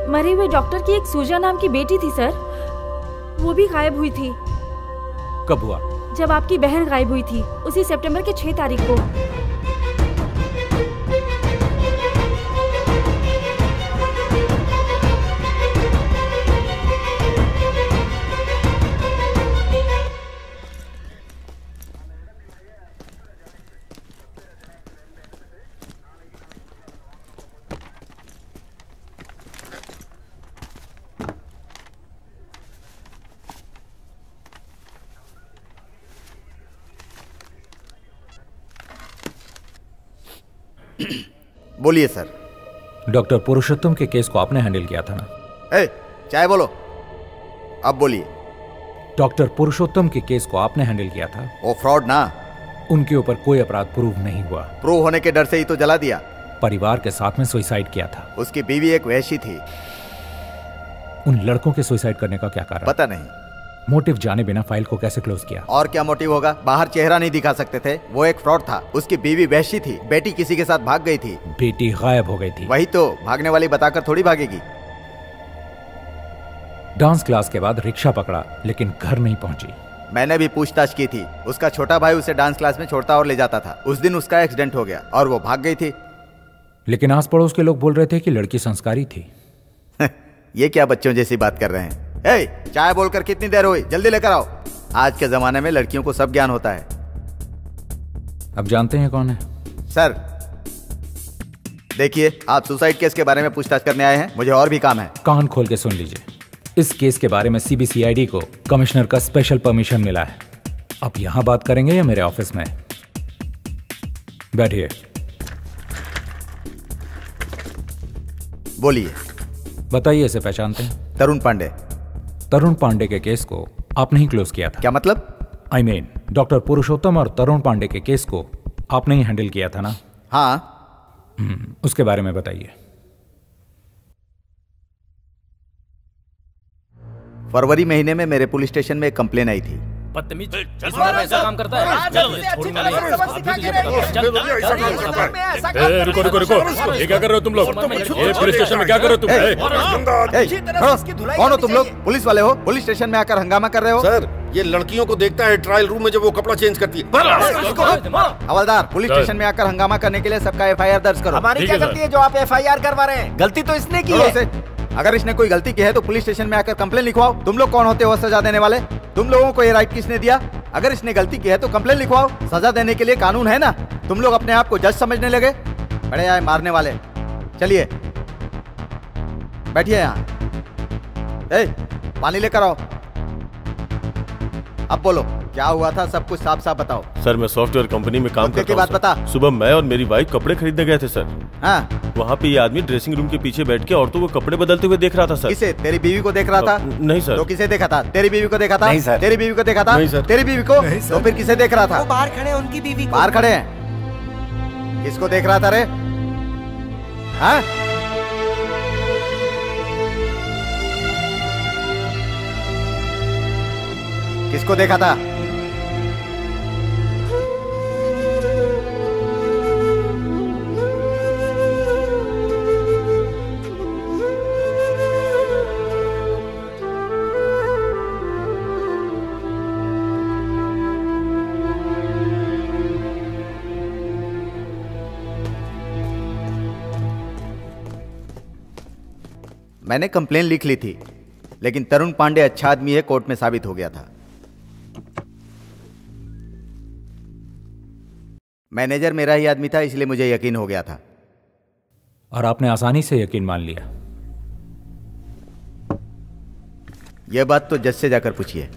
मरे हुए डॉक्टर की एक सूजा नाम की बेटी थी सर, वो भी गायब हुई थी।
कब हुआ?
जब आपकी बहन गायब हुई थी, उसी सितंबर के 6 तारीख को।
बोलिए सर।
डॉक्टर पुरुषोत्तम के केस को आपने हैंडल किया था ना?
चाय बोलो, अब बोलिए।
डॉक्टर पुरुषोत्तम के केस को आपने हैंडल किया था।
वो फ्रॉड ना,
उनके ऊपर कोई अपराध प्रूव नहीं हुआ।
प्रूव होने के डर से ही तो जला दिया।
परिवार के साथ में सुसाइड किया था।
उसकी बीवी एक वैश्य थी।
उन लड़कों के सुसाइड करने का क्या कारण?
पता नहीं।
मोटिव जाने बिना फाइल को कैसे क्लोज किया?
और क्या मोटिव होगा, बाहर चेहरा नहीं दिखा सकते थे। वो एक फ्रॉड था। उसकी बीवी वैश्य थी, बेटी किसी के साथ भाग गई थी।
बेटी गायब हो गई थी।
वही तो, भागने वाली बताकर थोड़ी भागेगी।
डांस क्लास के बाद रिक्शा पकड़ा, लेकिन घर नहीं पहुंची।
मैंने भी पूछताछ की थी। उसका छोटा भाई उसे डांस क्लास में छोड़ता और ले जाता था। उस दिन उसका एक्सीडेंट हो गया और वो भाग गई थी।
लेकिन आस पड़ोस के लोग बोल रहे थे कि लड़की संस्कारी थी।
ये क्या बच्चों जैसी बात कर रहे हैं? चाय बोलकर कितनी देर हुई, जल्दी लेकर आओ। आज के जमाने में लड़कियों को सब ज्ञान होता है।
अब जानते हैं कौन है?
सर देखिए, आप सुसाइड केस के बारे में पूछताछ करने आए हैं, मुझे और भी काम है।
कान खोल के सुन लीजिए। इस केस के बारे में सीबीसीआईडी को कमिश्नर का स्पेशल परमिशन मिला है। अब यहां बात करेंगे या मेरे ऑफिस में? बैठिए।
बोलिए।
बताइए, इसे पहचानते हैं?
तरुण पांडे।
तरुण पांडे के केस को आपने ही क्लोज किया था।
क्या मतलब?
I mean, डॉक्टर पुरुषोत्तम और तरुण पांडे के केस को आपने ही हैंडल किया था ना?
हाँ।
उसके बारे में बताइए।
फरवरी महीने में मेरे पुलिस स्टेशन में एक कंप्लेन आई थी।
बदतमीज, इस उम्र में ऐसा काम करता है?
रुको रुको रुको, ये क्या कर रहे हो तुम लोग? ये पुलिस स्टेशन में क्या कर रहे हो तुम?
कौन हो तुम लोग? पुलिस वाले हो? पुलिस स्टेशन में आकर हंगामा कर रहे हो?
सर, ये लड़कियों को देखता है ट्रायल रूम में जब वो कपड़ा चेंज करती है।
हवलदार, पुलिस स्टेशन में आकर हंगामा करने के लिए सबका एफआईआर दर्ज करो।
हमारी क्या गलती है जो आप एफआईआर करवा रहे हैं? गलती तो इसने की है।
अगर इसने कोई गलती की है तो पुलिस स्टेशन में आकर कंप्लेन लिखवाओ। तुम लोग कौन होते हो सजा देने वाले? तुम लोगों को ये राइट किसने दिया? अगर इसने गलती की है तो कंप्लेन लिखवाओ। सजा देने के लिए कानून है ना। तुम लोग अपने आप को जज समझने लगे। बड़े आए मारने वाले। चलिए बैठिए यहाँ। पानी लेकर आओ। अब बोलो, क्या हुआ था? सब कुछ साफ साफ बताओ।
सर, मैं सॉफ्टवेयर कंपनी में काम करता हूँ।
बात बता।
सुबह मैं और मेरी वाइफ कपड़े खरीदने गए थे सर।
हाँ।
वहाँ पे ये आदमी ड्रेसिंग रूम के पीछे बैठ के औरतों को कपड़े बदलते हुए देख रहा था सर।
किसे? तेरी बीवी को देख रहा था?
नहीं सर।
तो किसे देखा था? तेरी बीवी को देखा था?
नहीं सर।
तेरी बीवी को देखा था?
नहीं सर।
तेरी बीवी को? तो फिर किसे देख रहा था?
वो बाहर खड़े हैं, उनकी बीवी को।
बाहर खड़े हैं? किसको देख रहा था रे? हाँ? किसको देखा था? मैंने कंप्लेन लिख ली थी, लेकिन तरुण पांडे अच्छा आदमी है, कोर्ट में साबित हो गया था। मैनेजर मेरा ही आदमी था, इसलिए मुझे यकीन हो गया था।
और आपने आसानी से यकीन मान लिया।
यह बात तो जज से जाकर पूछिए।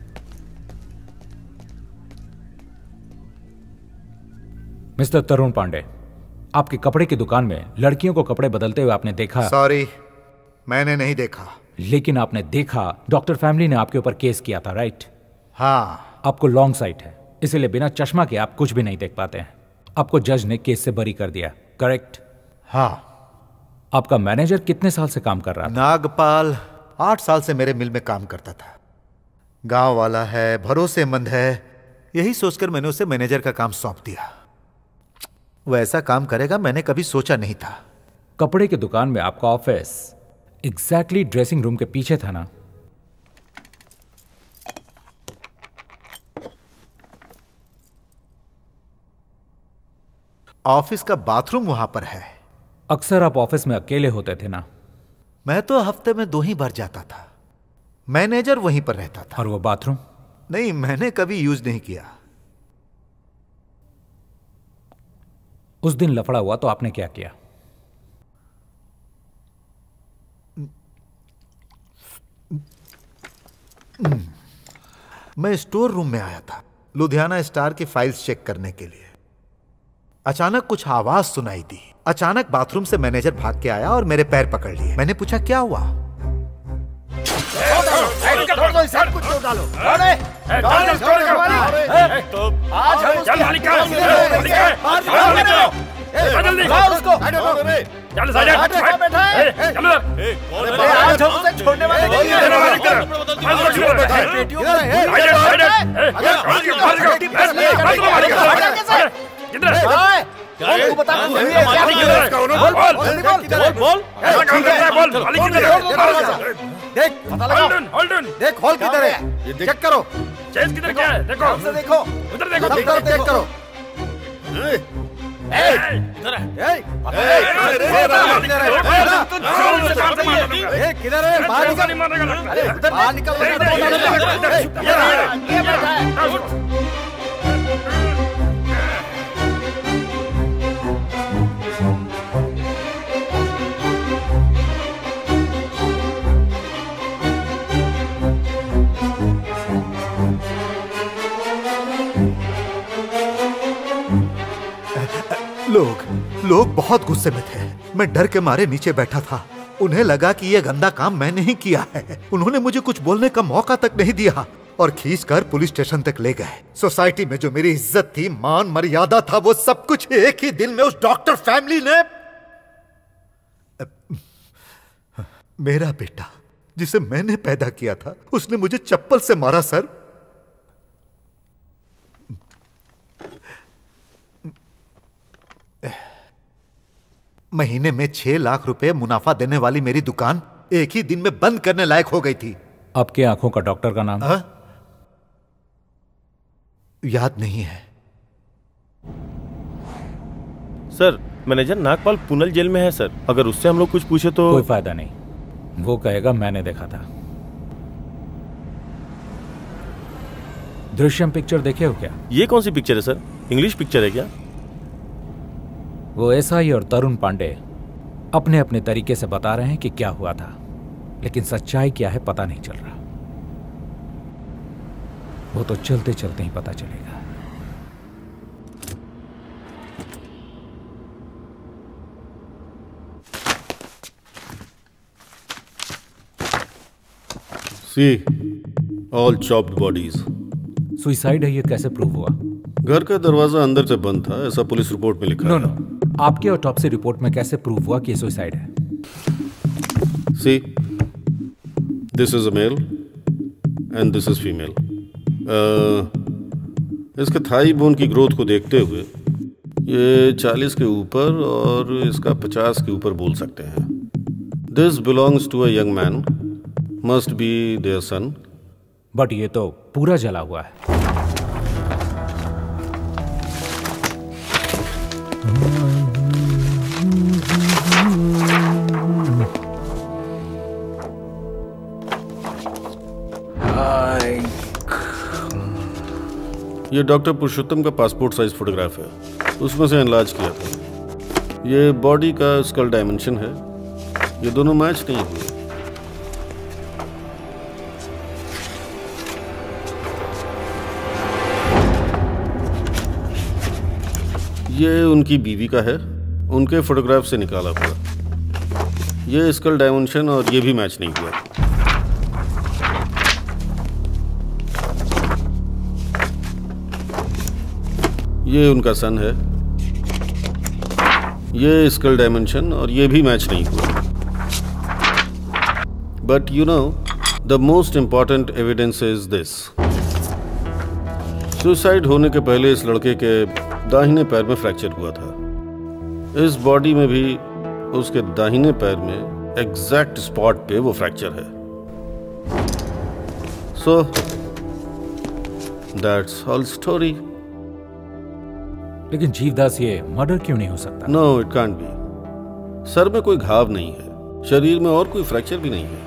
मिस्टर तरुण पांडे, आपके कपड़े की दुकान में लड़कियों को कपड़े बदलते हुए आपने देखा?
सॉरी, मैंने नहीं देखा।
लेकिन आपने देखा, डॉक्टर फैमिली ने आपके ऊपर केस किया था, राइट?
हाँ।
आपको लॉन्ग साइट है, इसलिए बिना चश्मा के आप कुछ भी नहीं देख पाते हैं। आपको जज ने केस से बरी कर दिया, करेक्ट?
हाँ।
आपका मैनेजर कितने साल से काम कर रहा था?
नागपाल 8 साल से मेरे मिल में काम करता था। गांव वाला है, भरोसेमंद है, यही सोचकर मैंने उसे मैनेजर का काम सौंप दिया। वो ऐसा काम करेगा मैंने कभी सोचा नहीं था।
कपड़े की दुकान में आपका ऑफिस एग्जैक्टली ड्रेसिंग रूम के पीछे था ना?
ऑफिस का बाथरूम वहां पर है।
अक्सर आप ऑफिस में अकेले होते थे ना?
मैं तो हफ्ते में 2 ही बार जाता था। मैनेजर वहीं पर रहता था।
और वो बाथरूम?
नहीं, मैंने कभी यूज नहीं किया।
उस दिन लफड़ा हुआ तो आपने क्या किया?
मैं स्टोर रूम में आया था लुधियाना स्टार की फाइल्स चेक करने के लिए। अचानक कुछ आवाज सुनाई दी। अचानक बाथरूम से मैनेजर भाग के आया और मेरे पैर पकड़ लिए। मैंने पूछा क्या हुआ?
देख हॉल किधर है, चेक करो। चेस किधर क्या है? देखो हमसे देखो, उधर देखो, चेक करो। किधर है? बाहर निकल। लोग बहुत गुस्से में थे। मैं डर के मारे नीचे बैठा था। उन्हें लगा कि यह गंदा काम मैंने ही किया है। उन्होंने मुझे कुछ बोलने का मौका तक नहीं दिया और खींचकर पुलिस स्टेशन तक ले गए। सोसाइटी में जो मेरी इज्जत थी, मान मर्यादा था, वो सब कुछ एक ही दिन में उस डॉक्टर फैमिली ने। मेरा बेटा जिसे मैंने पैदा किया था, उसने मुझे चप्पल से मारा सर। महीने में 6 लाख रुपए मुनाफा देने वाली मेरी दुकान एक ही दिन में बंद करने लायक हो गई थी।
आपकी आंखों का डॉक्टर का नाम?
याद नहीं है
सर। मैनेजर नागपाल पुनल जेल में है सर। अगर उससे हम लोग कुछ पूछे तो
कोई फायदा नहीं। वो कहेगा मैंने देखा था। दृश्यम पिक्चर देखे हो क्या?
ये कौन सी पिक्चर है सर? इंग्लिश पिक्चर है क्या?
वो एसआई और तरुण पांडे अपने अपने तरीके से बता रहे हैं कि क्या हुआ था, लेकिन सच्चाई क्या है पता नहीं चल रहा। वो तो चलते चलते ही पता चलेगा।
See, all chopped bodies.
Suicide है, ये कैसे प्रूव हुआ?
घर का दरवाजा अंदर से बंद था, ऐसा पुलिस रिपोर्ट में लिखा है।
नो, आपके ऑटोप्सी रिपोर्ट में कैसे प्रूव हुआ कि ये सुसाइड है?
See, this is a male and this is female. इसके थाई बोन की ग्रोथ को देखते हुए ये 40 के ऊपर और इसका 50 के ऊपर बोल सकते हैं। This belongs to a young man, must be their son.
But ये तो पूरा जला हुआ है।
ये डॉक्टर पुरुषोत्तम का पासपोर्ट साइज फोटोग्राफ है, उसमें से एनलार्ज किया था। ये बॉडी का स्कल डायमेंशन है। ये दोनों मैच नहीं हुए। ये उनकी बीवी का है, उनके फोटोग्राफ से निकाला हुआ। ये स्कल डायमेंशन और ये भी मैच नहीं हुआ। ये उनका सन है, ये स्कल डायमेंशन और ये भी मैच नहीं हुआ। But you know, the most important evidence is this. Suicide होने के पहले इस लड़के के दाहिने पैर में फ्रैक्चर हुआ था। इस बॉडी में भी उसके दाहिने पैर में एग्जैक्ट स्पॉट पे वो फ्रैक्चर है। So that's all story.
लेकिन जीवदास, ये मर्डर क्यों नहीं हो सकता?
No, it can't be. सर में कोई घाव नहीं है, शरीर में और कोई फ्रैक्चर भी नहीं है।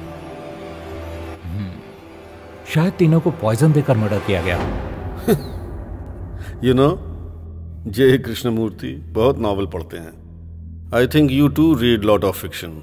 शायद तीनों को पॉइजन देकर मर्डर किया गया।
यू नो, जे कृष्णमूर्ति बहुत नॉवल पढ़ते हैं। I think you too read lot of fiction.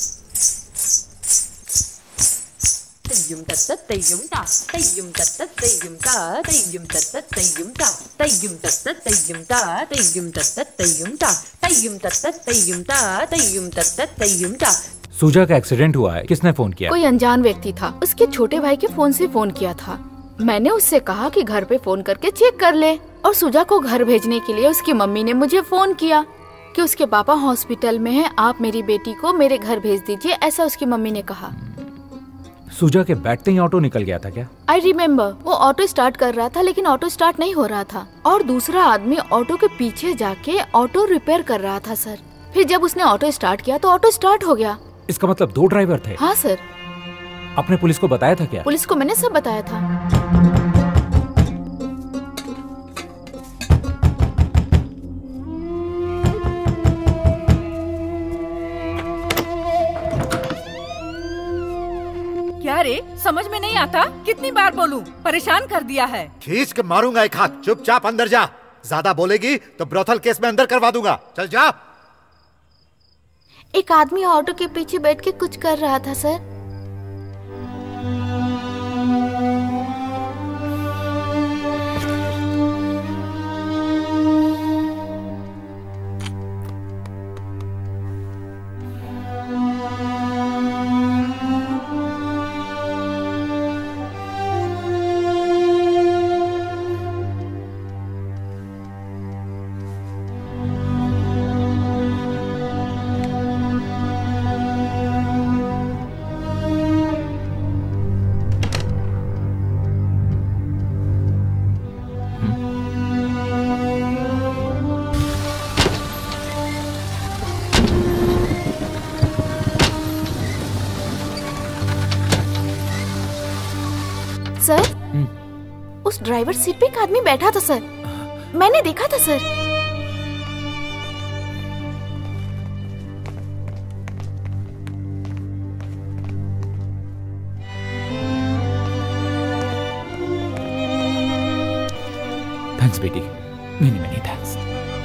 Suja का एक्सीडेंट हुआ है, किसने फोन किया?
कोई अनजान व्यक्ति था, उसके छोटे भाई के फोन से फोन किया था। मैंने उससे कहा कि घर पे फोन करके चेक कर ले, और सुजा को घर भेजने के लिए उसकी मम्मी ने मुझे फोन किया कि उसके पापा हॉस्पिटल में हैं, आप मेरी बेटी को मेरे घर भेज दीजिए, ऐसा उसकी मम्मी ने कहा।
सुजा के बैठते ही ऑटो निकल गया था क्या?
आई रिमेम्बर, वो ऑटो स्टार्ट कर रहा था लेकिन ऑटो स्टार्ट नहीं हो रहा था, और दूसरा आदमी ऑटो के पीछे जाके ऑटो रिपेयर कर रहा था सर। फिर जब उसने ऑटो स्टार्ट किया तो ऑटो स्टार्ट हो गया।
इसका मतलब 2 ड्राइवर थे?
हाँ सर।
आपने पुलिस को बताया था क्या?
पुलिस को मैंने सब बताया था।
क्या रे, समझ में नहीं आता? कितनी बार बोलूं, परेशान कर दिया है।
खींच के मारूंगा एक हाथ। चुपचाप अंदर जा, ज्यादा बोलेगी तो ब्रोथल केस में अंदर करवा दूंगा। चल जा।
एक आदमी ऑटो के पीछे बैठ के कुछ कर रहा था सर। सर, उस ड्राइवर सीट पे एक आदमी बैठा था सर, मैंने देखा था सर।
थैंक्स बेटी, मेनी थैंक्स।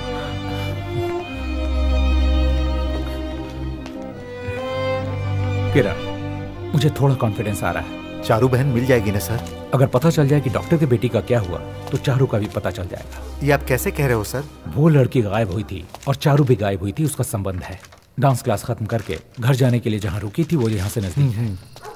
किरण, मुझे थोड़ा कॉन्फिडेंस आ रहा है।
चारू बहन मिल जाएगी ना सर?
अगर पता चल जाए कि डॉक्टर की बेटी का क्या हुआ तो चारू का भी पता चल जाएगा।
ये आप कैसे कह रहे हो सर?
वो लड़की गायब हुई थी और चारू भी गायब हुई थी, उसका संबंध है। डांस क्लास खत्म करके घर जाने के लिए जहाँ रुकी थी वो यहाँ से नजदीक है।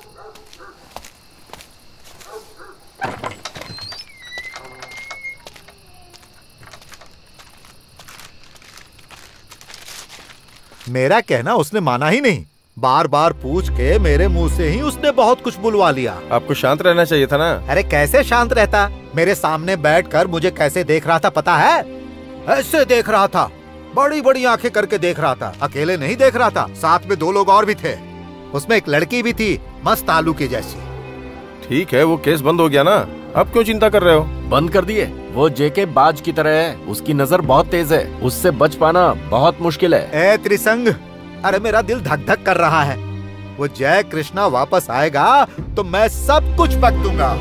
मेरा कहना उसने माना ही नहीं। बार बार पूछ के मेरे मुंह से ही उसने बहुत कुछ बुलवा लिया।
आपको शांत रहना चाहिए था ना।
अरे कैसे शांत रहता? मेरे सामने बैठकर मुझे कैसे देख रहा था पता है? ऐसे देख रहा था, बड़ी बड़ी आंखें करके देख रहा था। अकेले नहीं देख रहा था, साथ में 2 लोग और भी थे। उसमें एक लड़की भी थी, मस्त आलू की जैसी।
ठीक है, वो केस बंद हो गया ना, अब क्यों चिंता कर रहे हो?
बंद कर दिए। वो जेके बाज की तरह है, उसकी नजर बहुत तेज है, उससे बच पाना बहुत मुश्किल है।
ए त्रिसंग, अरे मेरा दिल धक धक कर रहा है। वो जय कृष्णा वापस आएगा तो मैं सब कुछ बक दूंगा।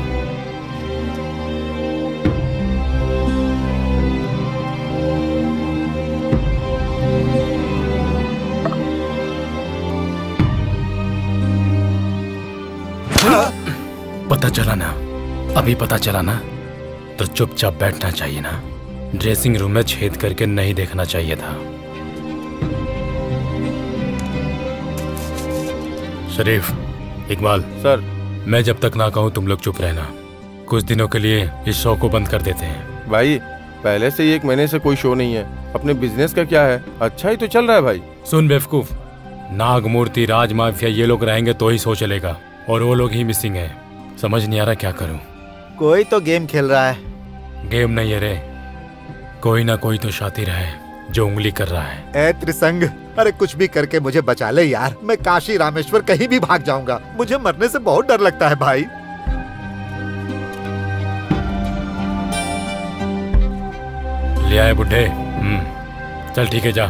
पता चला ना, अभी पता चला ना, तो चुपचाप बैठना चाहिए ना। ड्रेसिंग रूम में छेद करके नहीं देखना चाहिए था। शरीफ, इकबाल
सर,
मैं जब तक ना कहूँ तुम लोग चुप रहना। कुछ दिनों के लिए इस शो को बंद कर देते हैं।
भाई, पहले से 1 महीने से कोई शो नहीं है। अपने बिजनेस का क्या है, अच्छा ही तो चल रहा है भाई।
सुन बेवकूफ, नागमूर्ति, राज माफिया ये लोग रहेंगे तो ही शो चलेगा, और वो लोग ही मिसिंग है। समझ नहीं आ रहा क्या करूं।
कोई तो गेम खेल रहा है।
गेम नहीं है रे, कोई ना कोई तो शातिर है जो उंगली कर रहा है।
ए त्रिसंग, अरे कुछ भी करके मुझे बचा ले यार, मैं काशी रामेश्वर कहीं भी भाग जाऊंगा, मुझे मरने से बहुत डर लगता है भाई।
ले आए बुढ़े। चल ठीक है, जा।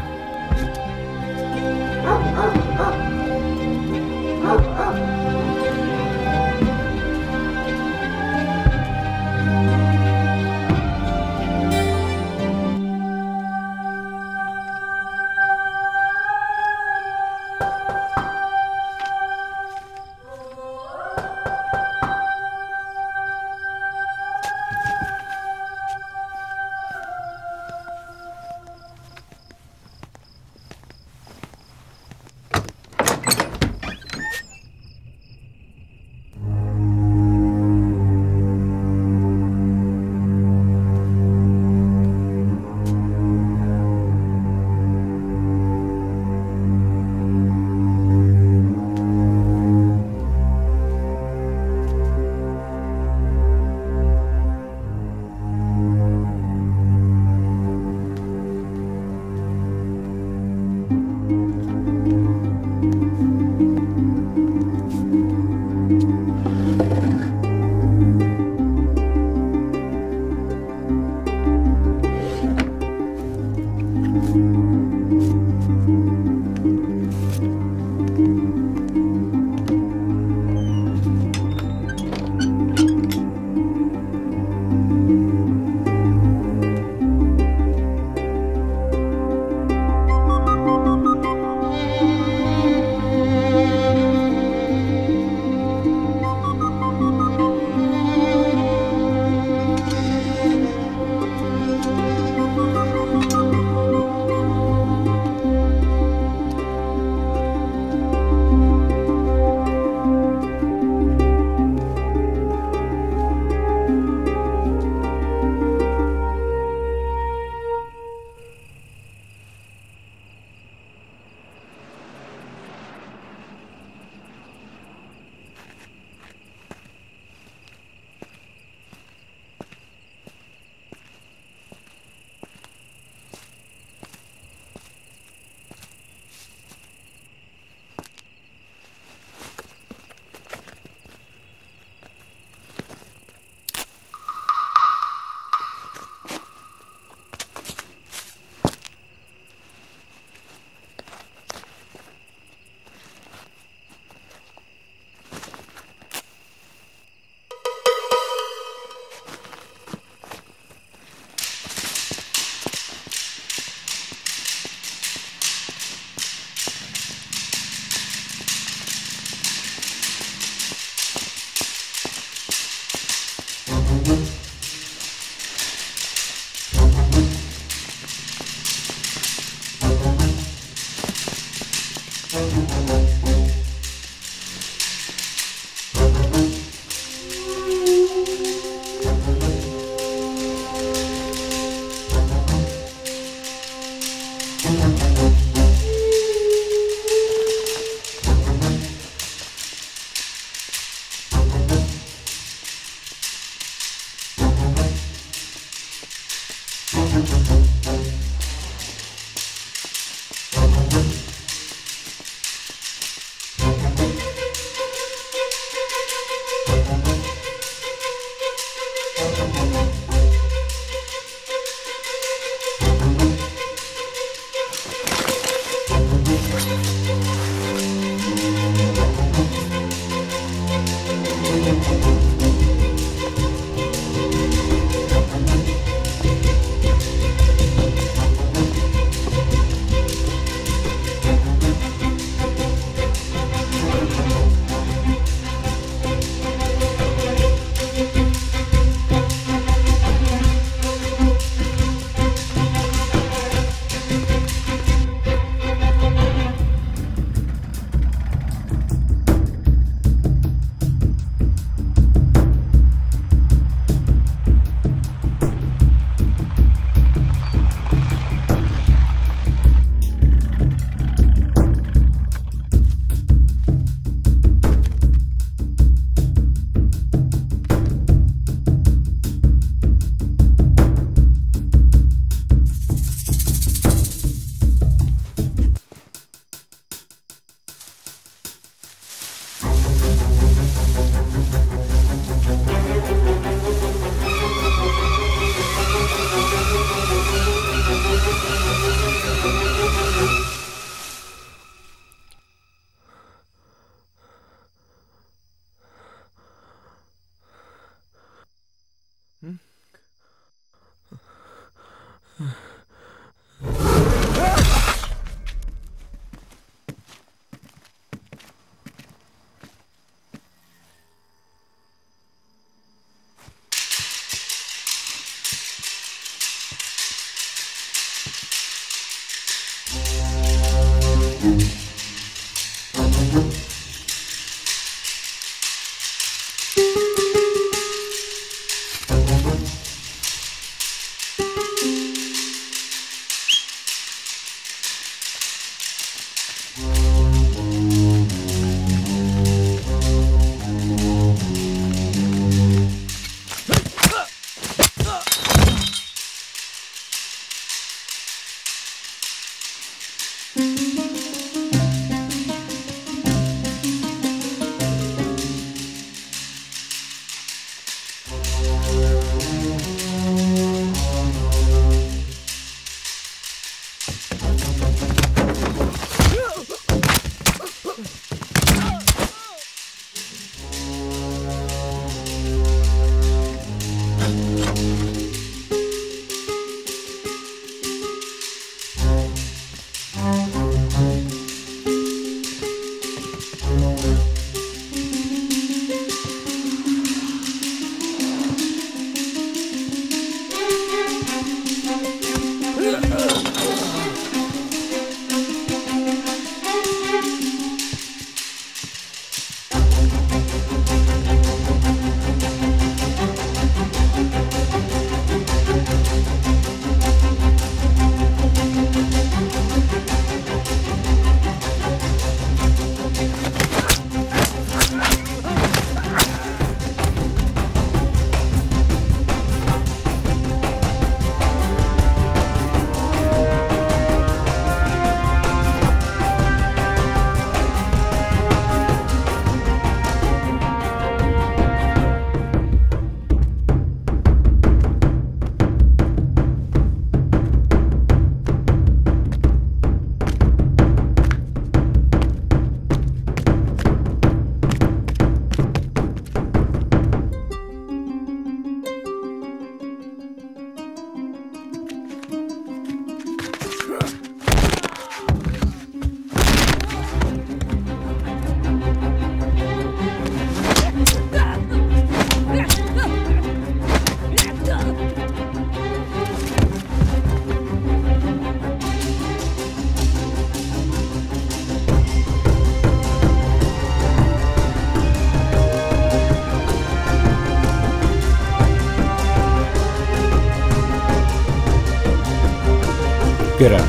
किरण,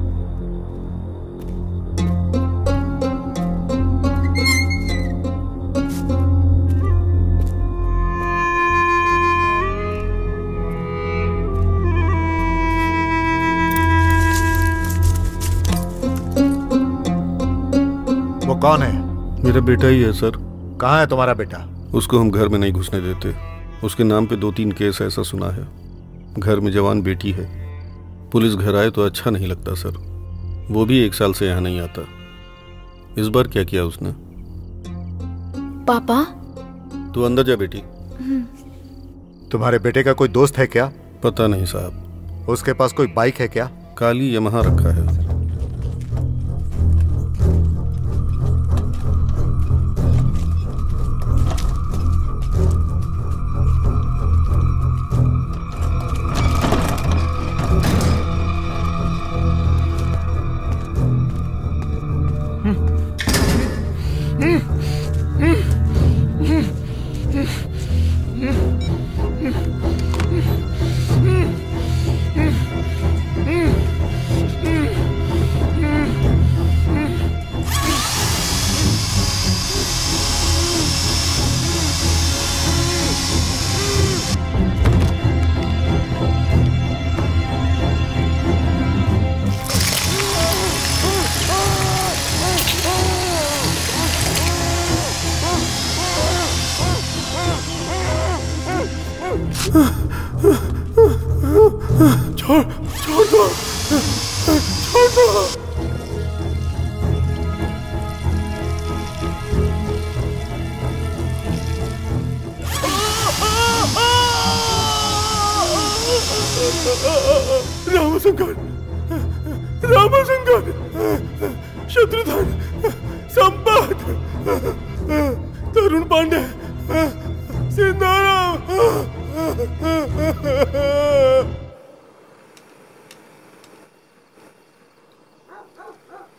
वो कौन है?
मेरा बेटा ही है सर।
कहाँ है तुम्हारा बेटा?
उसको हम घर में नहीं घुसने देते। उसके नाम पे 2-3 केस ऐसा सुना है। घर में जवान बेटी है। पुलिस घर आए तो अच्छा नहीं लगता सर। वो भी 1 साल से यहाँ नहीं आता। इस बार क्या किया उसने?
पापा,
तू अंदर जा बेटी।
तुम्हारे बेटे का कोई दोस्त है क्या?
पता नहीं साहब।
उसके पास कोई बाइक है क्या?
काली यमहा रखा है। छोड़ दो। रामशंकर, शत्रुघ्न, संपत, तरुण पांडे, सिंधाराम।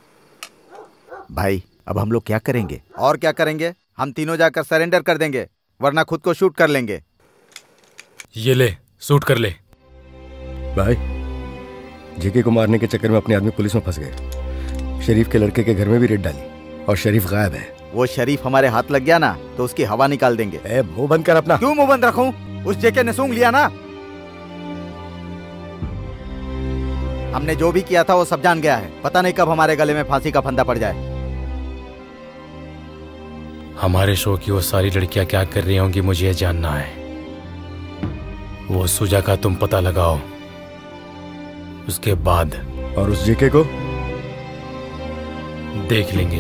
भाई, अब हम लोग क्या करेंगे? और क्या करेंगे? हम तीनों जाकर सरेंडर कर देंगे। वरना खुद को शूट कर लेंगे।
ये ले, शूट कर ले।
भाई, जेके को मारने के चक्कर में अपने आदमी पुलिस में फंस गए। शरीफ के लड़के के घर में भी रेड डाली और शरीफ गायब है।
वो शरीफ हमारे हाथ लग गया ना तो उसकी हवा निकाल देंगे।
मुंह बंद कर अपना।
क्यों मुंह बंद रखूं? उस जेके ने सूंघ लिया ना। हमने जो भी किया था वो सब जान गया है। पता नहीं कब हमारे गले में फांसी का फंदा पड़ जाए।
हमारे शो की वो सारी लड़कियां क्या कर रही होंगी मुझे जानना है। वो सुजा का तुम पता लगाओ, उसके बाद
और उस जेके को
देख लेंगे।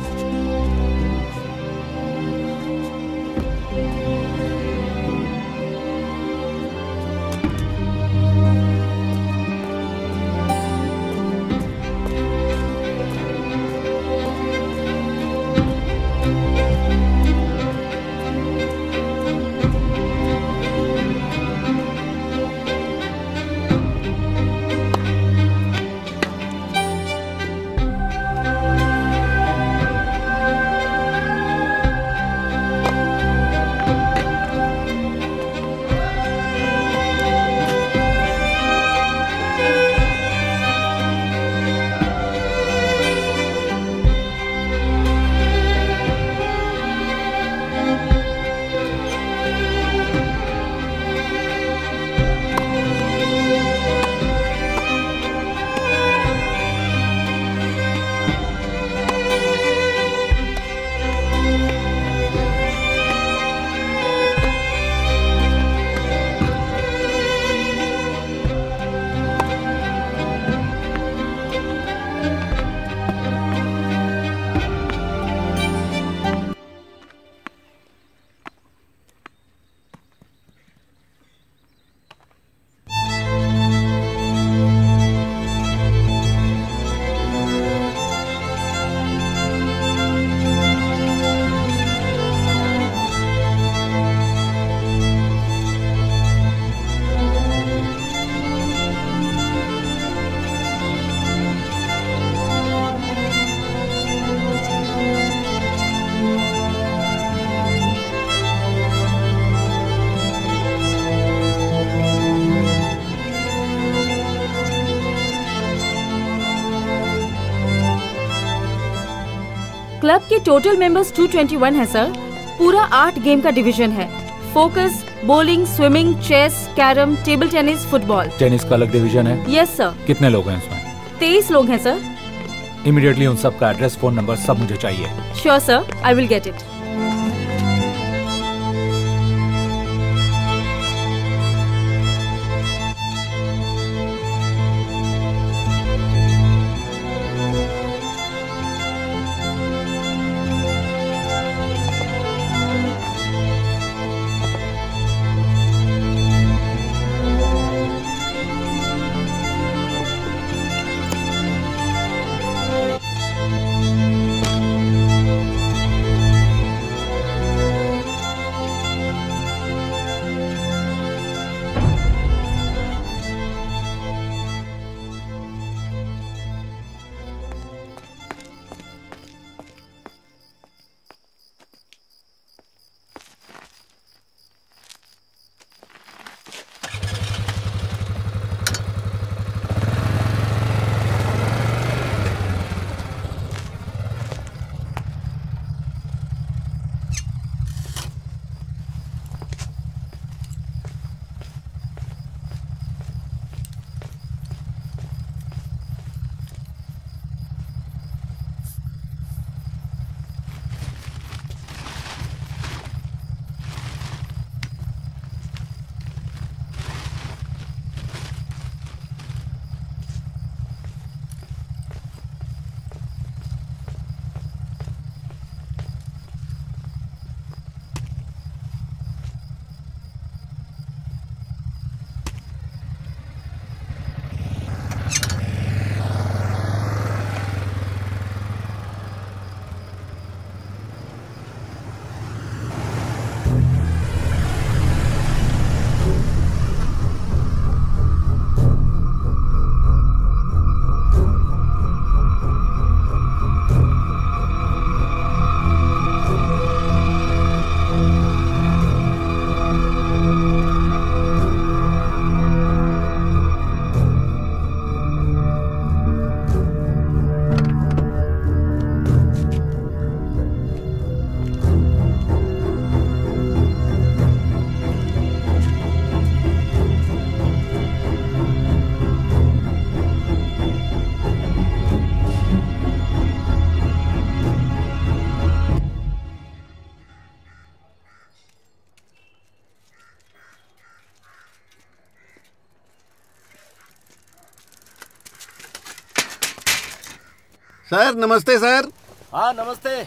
क्लब के टोटल मेंबर्स 221 है सर। पूरा 8 गेम का डिवीजन है। Focus, bowling, swimming, chess, carrom, table tennis, football.
Tennis का अलग डिवीजन है?
Yes sir.
कितने लोग हैं इसमें?
23 लोग हैं सर।
इमीडिएटली उन सब का एड्रेस, फोन नंबर सब मुझे चाहिए।
Sure sir, I will get it.
Sir नमस्ते सर।
हाँ नमस्ते।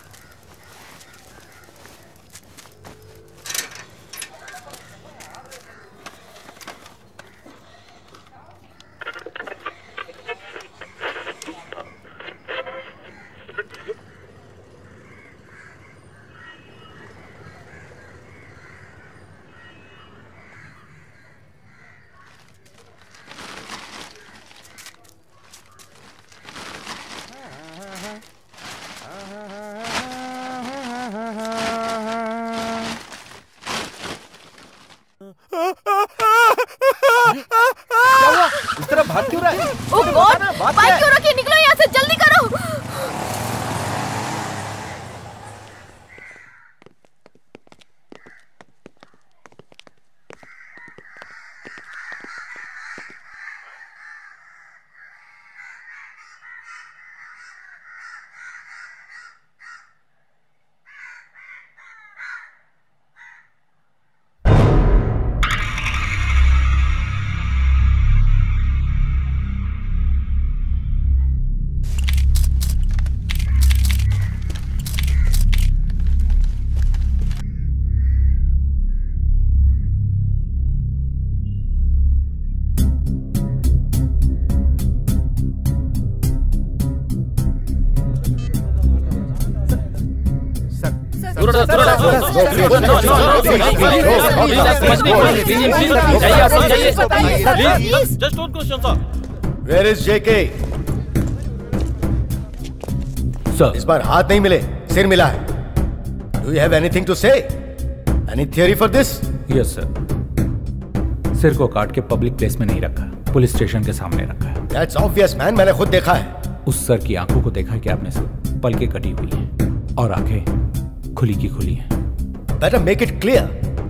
इस तरह भाग क्यों रहा है?
ओह गॉड, बाइक क्यों रखी? निकलो यहाँ से, जल्दी करो।
Just one question, sir.
Where is JK?
Sir
इस बार हाथ नहीं मिले, सिर मिला है। Do you have anything to say? Any theory for this?
Yes sir. सिर को काट के पब्लिक प्लेस में नहीं रखा, पुलिस स्टेशन के सामने रखा है।
That's obvious, man. मैंने खुद देखा है।
उस सर की आंखों को देखा है कि आपने सर पलकें कटी हुई हैं और आंखें खुली की खुली हैं।
Better make it clear.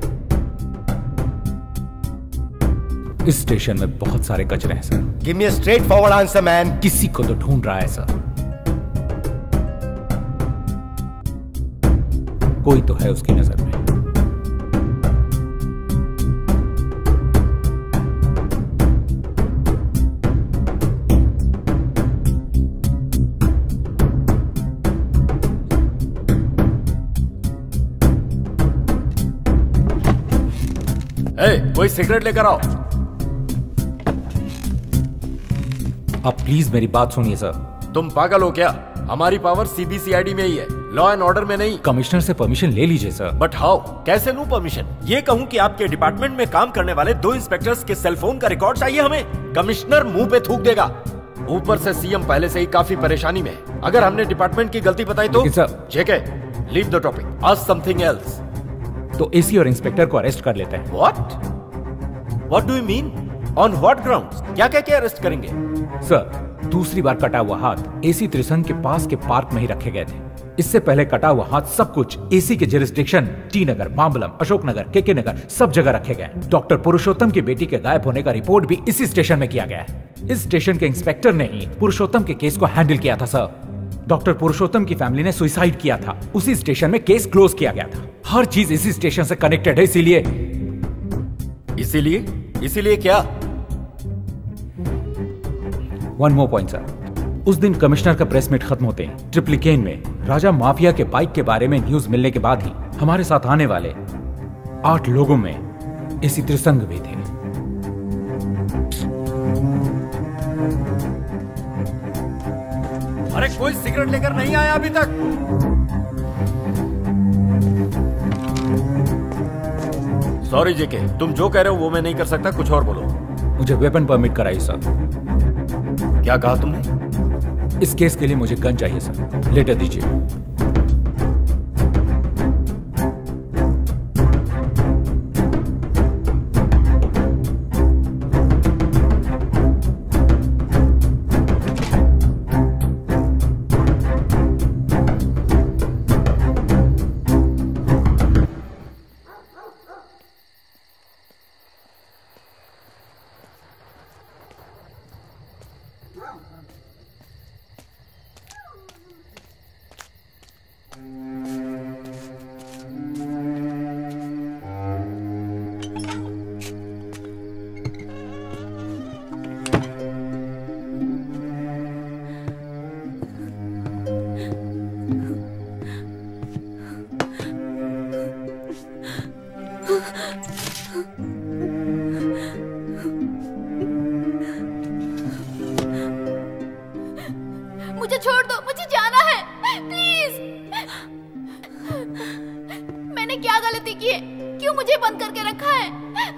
इस स्टेशन में बहुत सारे कचरे हैं sir.
Give me a straightforward answer, man.
किसी को तो ढूंढ रहा है सर। कोई तो है उसकी नजर में।
कोई सिगरेट लेकर आओ।
आप प्लीज मेरी बात सुनिए सर।
तुम पागल हो क्या? हमारी पावर सीबीसीआईडी में ही है, लॉ एंड ऑर्डर में नहीं।
कमिश्नर से परमिशन ले लीजिए सर।
But how? कैसे लूं परमिशन? ये कहूं कि आपके डिपार्टमेंट में काम करने वाले 2 इंस्पेक्टर्स के सेलफोन का रिकॉर्ड चाहिए हमें? कमिश्नर मुंह पे थूक देगा। ऊपर से सीएम पहले से ही काफी परेशानी में है। अगर हमने डिपार्टमेंट की गलती बताई तो JK leave the topic, ask something else.
तो एसी और इंस्पेक्टर को अरेस्ट कर लेते हैं।
What do you mean? On what grounds? क्या कह के अरेस्ट करेंगे?
सर, दूसरी बार कटा हुआ हाथ एसी त्रिसंग के पास के पार्क में ही रखे गए थे। इससे पहले कटा हुआ हाथ सब कुछ एसी के jurisdiction T Nagar, Mambalam, Ashok Nagar, KK Nagar सब जगह रखे गए। डॉक्टर पुरुषोत्तम की बेटी के गायब होने का रिपोर्ट भी इसी स्टेशन में किया गया है। इस स्टेशन के इंस्पेक्टर ने ही पुरुषोत्तम के केस को हैंडल किया था सर। डॉक्टर पुरुषोत्तम की फैमिली ने सुसाइड किया था, उसी स्टेशन में केस क्लोज किया गया था। हर चीज इसी स्टेशन से कनेक्टेड है।
इसीलिए क्या?
One more point sir. उस दिन कमिश्नर का प्रेस मीट खत्म होते हैं ट्रिप्लिकेन में राजा माफिया के बाइक के बारे में न्यूज मिलने के बाद ही हमारे साथ आने वाले 8 लोगों में एसी त्रिसंग भी थे।
अरे कोई सिगरेट लेकर नहीं आया अभी तक? सॉरी जेके, तुम जो कह रहे हो वो मैं नहीं कर सकता, कुछ और बोलो।
मुझे वेपन परमिट कराइए सर।
क्या कहा तुमने?
इस केस के लिए मुझे गन चाहिए सर, लेटर दीजिए।
मुझे छोड़ दो, मुझे जाना है, प्लीज। मैंने क्या गलती की है? क्यों मुझे बंद करके रखा है?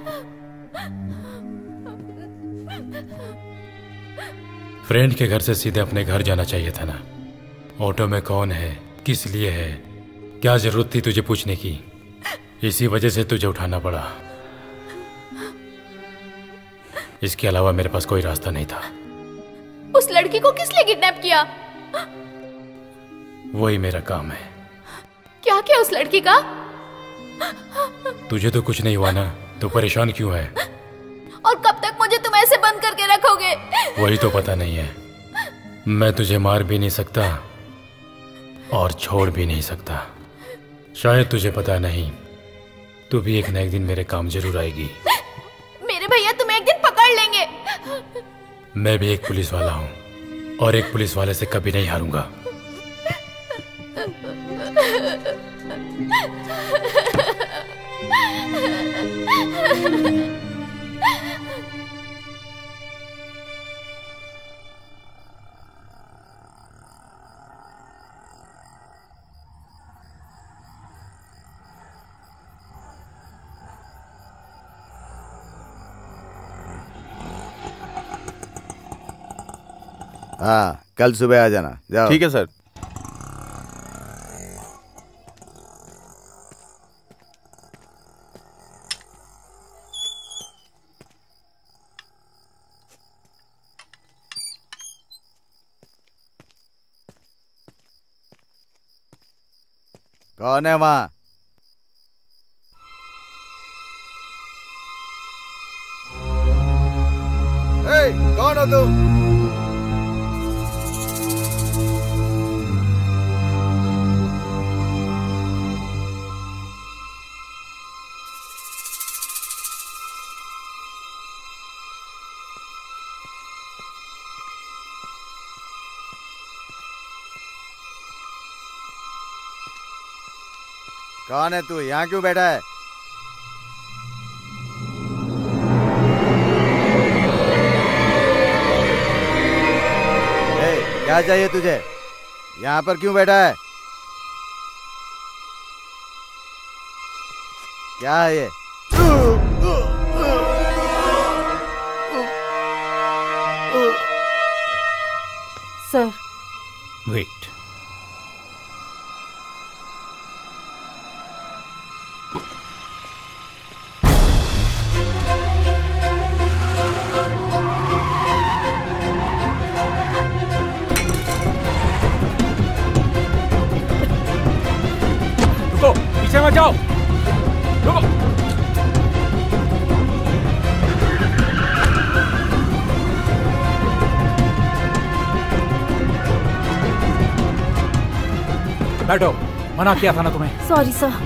फ्रेंड के घर से सीधे अपने घर जाना चाहिए था ना। ऑटो में कौन है, किस लिए है, क्या जरूरत थी तुझे पूछने की? इसी वजह से तुझे उठाना पड़ा। इसके अलावा मेरे पास कोई रास्ता नहीं था।
उस लड़की को किस लिए किडनैप किया?
वही मेरा काम है।
क्या किया उस लड़की का?
तुझे तो कुछ नहीं हुआ ना, तो परेशान क्यों है?
और कब तक मुझे तुम ऐसे बंद करके रखोगे?
वही तो पता नहीं है। मैं तुझे मार भी नहीं सकता और छोड़ भी नहीं सकता। शायद तुझे पता नहीं, तू भी एक न एक दिन मेरे काम जरूर आएगी।
मेरे भैया तुम्हें एक दिन पकड़ लेंगे।
मैं भी एक पुलिस वाला हूँ और एक पुलिस वाले से कभी नहीं हारूंगा।
हाँ, कल सुबह आ जाना। जाओ।
ठीक है सर।
कौन है वहां? कौन हो तुम? कौन है तू? यहाँ क्यों बैठा है? क्या चाहिए तुझे? यहाँ पर क्यों बैठा है? क्या है ये?
सर।
वेट। पीछे मत जाओ, रुको। बैठो, मना किया था ना तुम्हें।
Sorry sir.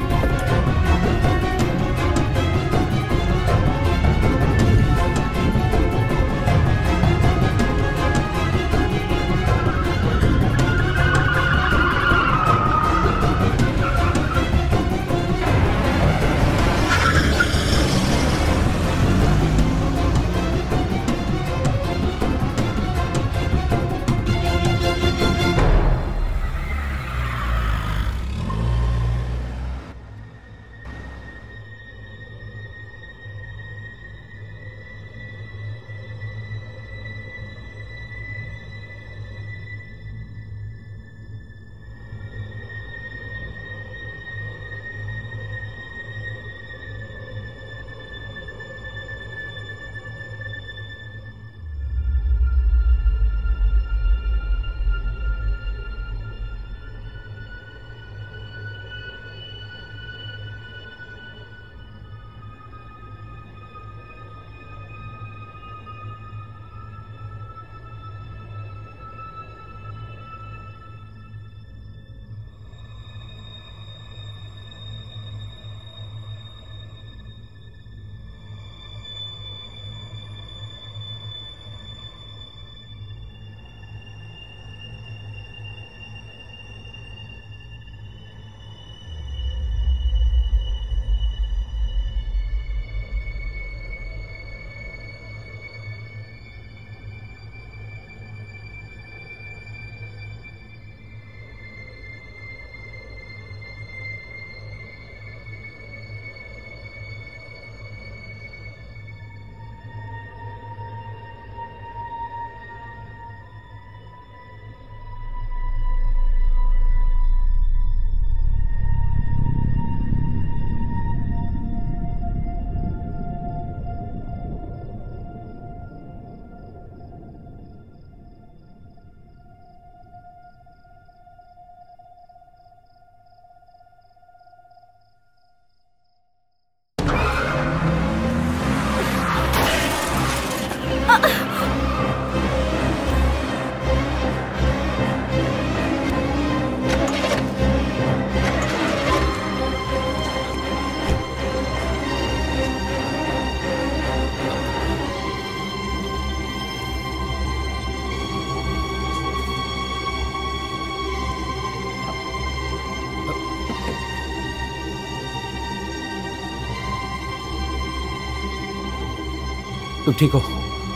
तुम ठीक हो?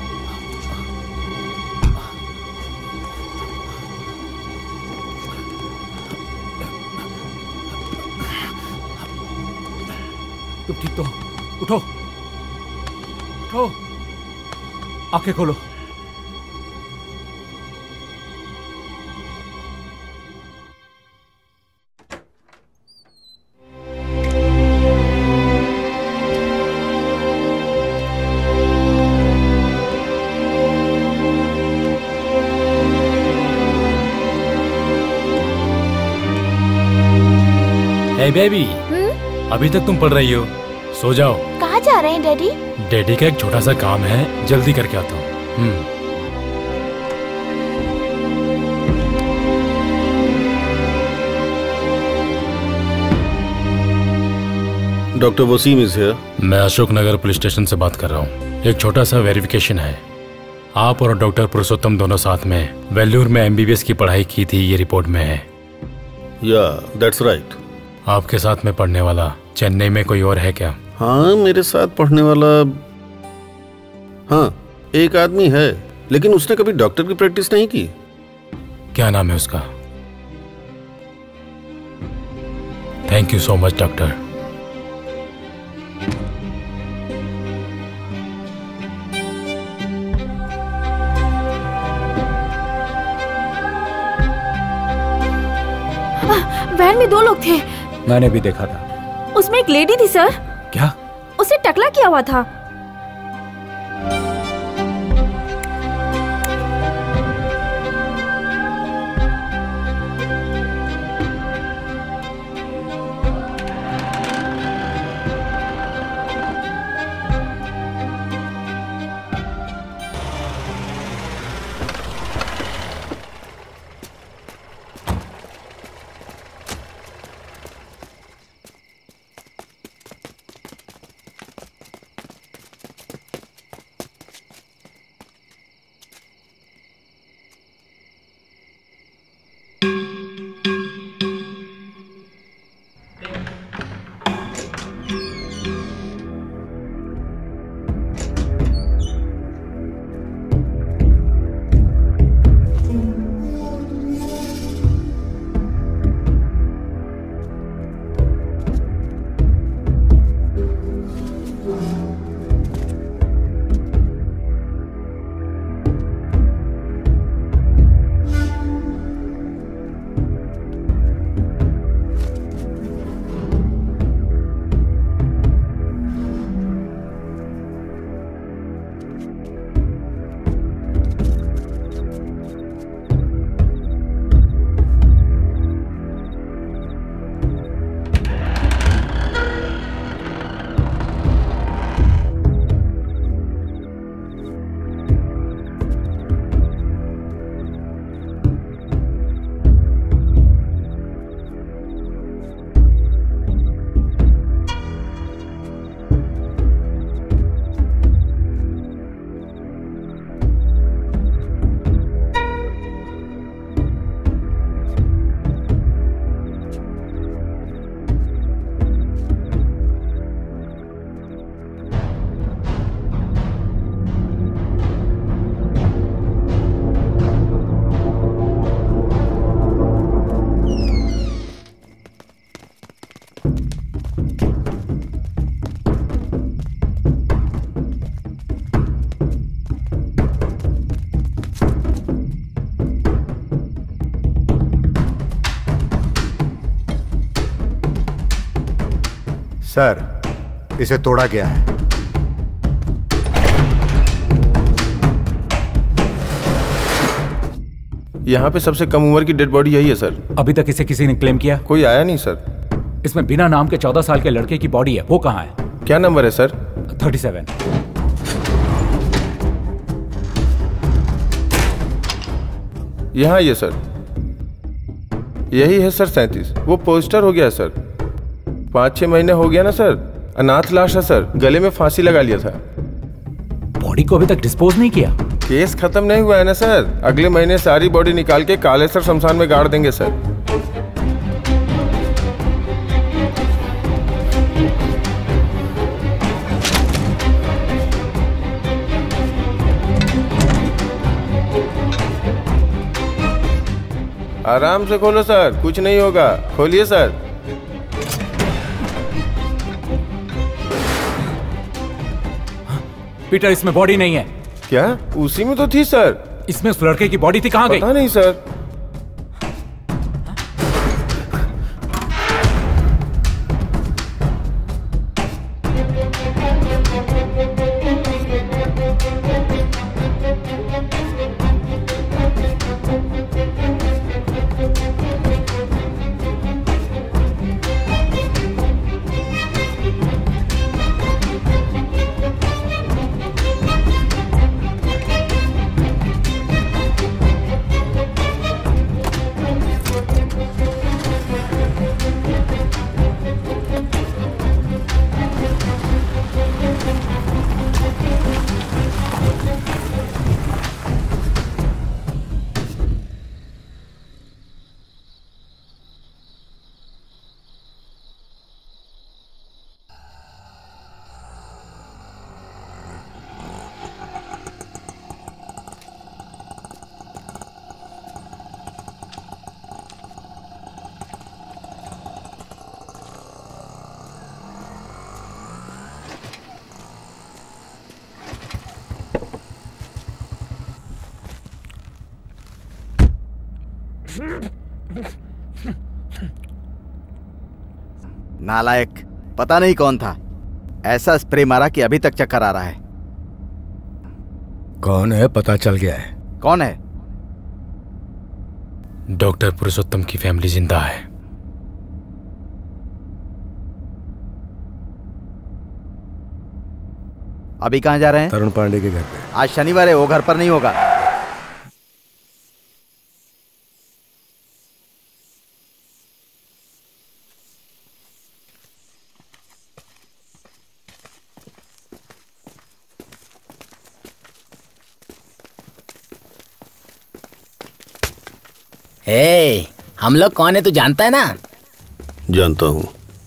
तुम ठीक तो हो? उठो उठो, आंखें खोलो।
हे बेबी, अभी तक तुम पढ़ रही हो? सो जाओ।
कहाँ जा रहे हैं डैडी?
डैडी का एक छोटा सा काम है, जल्दी करके आता हूँ।
Doctor Waseem is here.
मैं अशोक नगर पुलिस स्टेशन से बात कर रहा हूँ। एक छोटा सा वेरिफिकेशन है। आप और डॉक्टर पुरुषोत्तम दोनों साथ में वेल्लूर में MBBS की पढ़ाई की थी, ये रिपोर्ट में है।
या दैट्स राइट।
आपके साथ में पढ़ने वाला चेन्नई में कोई और है क्या?
हाँ, मेरे साथ पढ़ने वाला हाँ एक आदमी है, लेकिन उसने कभी डॉक्टर की प्रैक्टिस नहीं की।
क्या नाम है उसका? Thank you so much doctor.
Van में 2 लोग थे।
मैंने भी देखा था।
उसमें एक लेडी थी सर।
क्या?
उसे टकला किया हुआ था।
सर, इसे तोड़ा गया है।
यहाँ पे सबसे कम उम्र की डेड बॉडी यही है सर।
अभी तक इसे किसी ने क्लेम किया?
कोई आया नहीं सर।
इसमें बिना नाम के 14 साल के लड़के की बॉडी है, वो कहाँ है?
क्या नंबर है सर?
37।
यहाँ ये सर, यही है सर 37। वो पोस्टर हो गया सर, 5-6 महीने हो गया ना सर। अनाथ लाश है सर, गले में फांसी लगा लिया था।
बॉडी को अभी तक डिस्पोज नहीं किया?
केस खत्म नहीं हुआ है ना सर। अगले महीने सारी बॉडी निकाल के कालेसर शमशान में गाड़ देंगे सर। आराम से खोलो सर, कुछ नहीं होगा, खोलिए सर।
पीटर, इसमें बॉडी नहीं है।
क्या? उसी में तो थी सर।
इसमें उस लड़के की बॉडी थी, कहाँ गई?
पता नहीं सर।
नालायक, पता नहीं कौन था, ऐसा स्प्रे मारा कि अभी तक चक्कर आ रहा है।
कौन है पता चल गया है?
कौन है?
डॉक्टर पुरुषोत्तम की फैमिली जिंदा है।
अभी कहाँ जा रहे हैं?
तरुण पांडे के घर पे।
आज शनिवार है, वो घर पर नहीं होगा।
हम लोग कौन है तू जानता है ना?
जानता हूँ।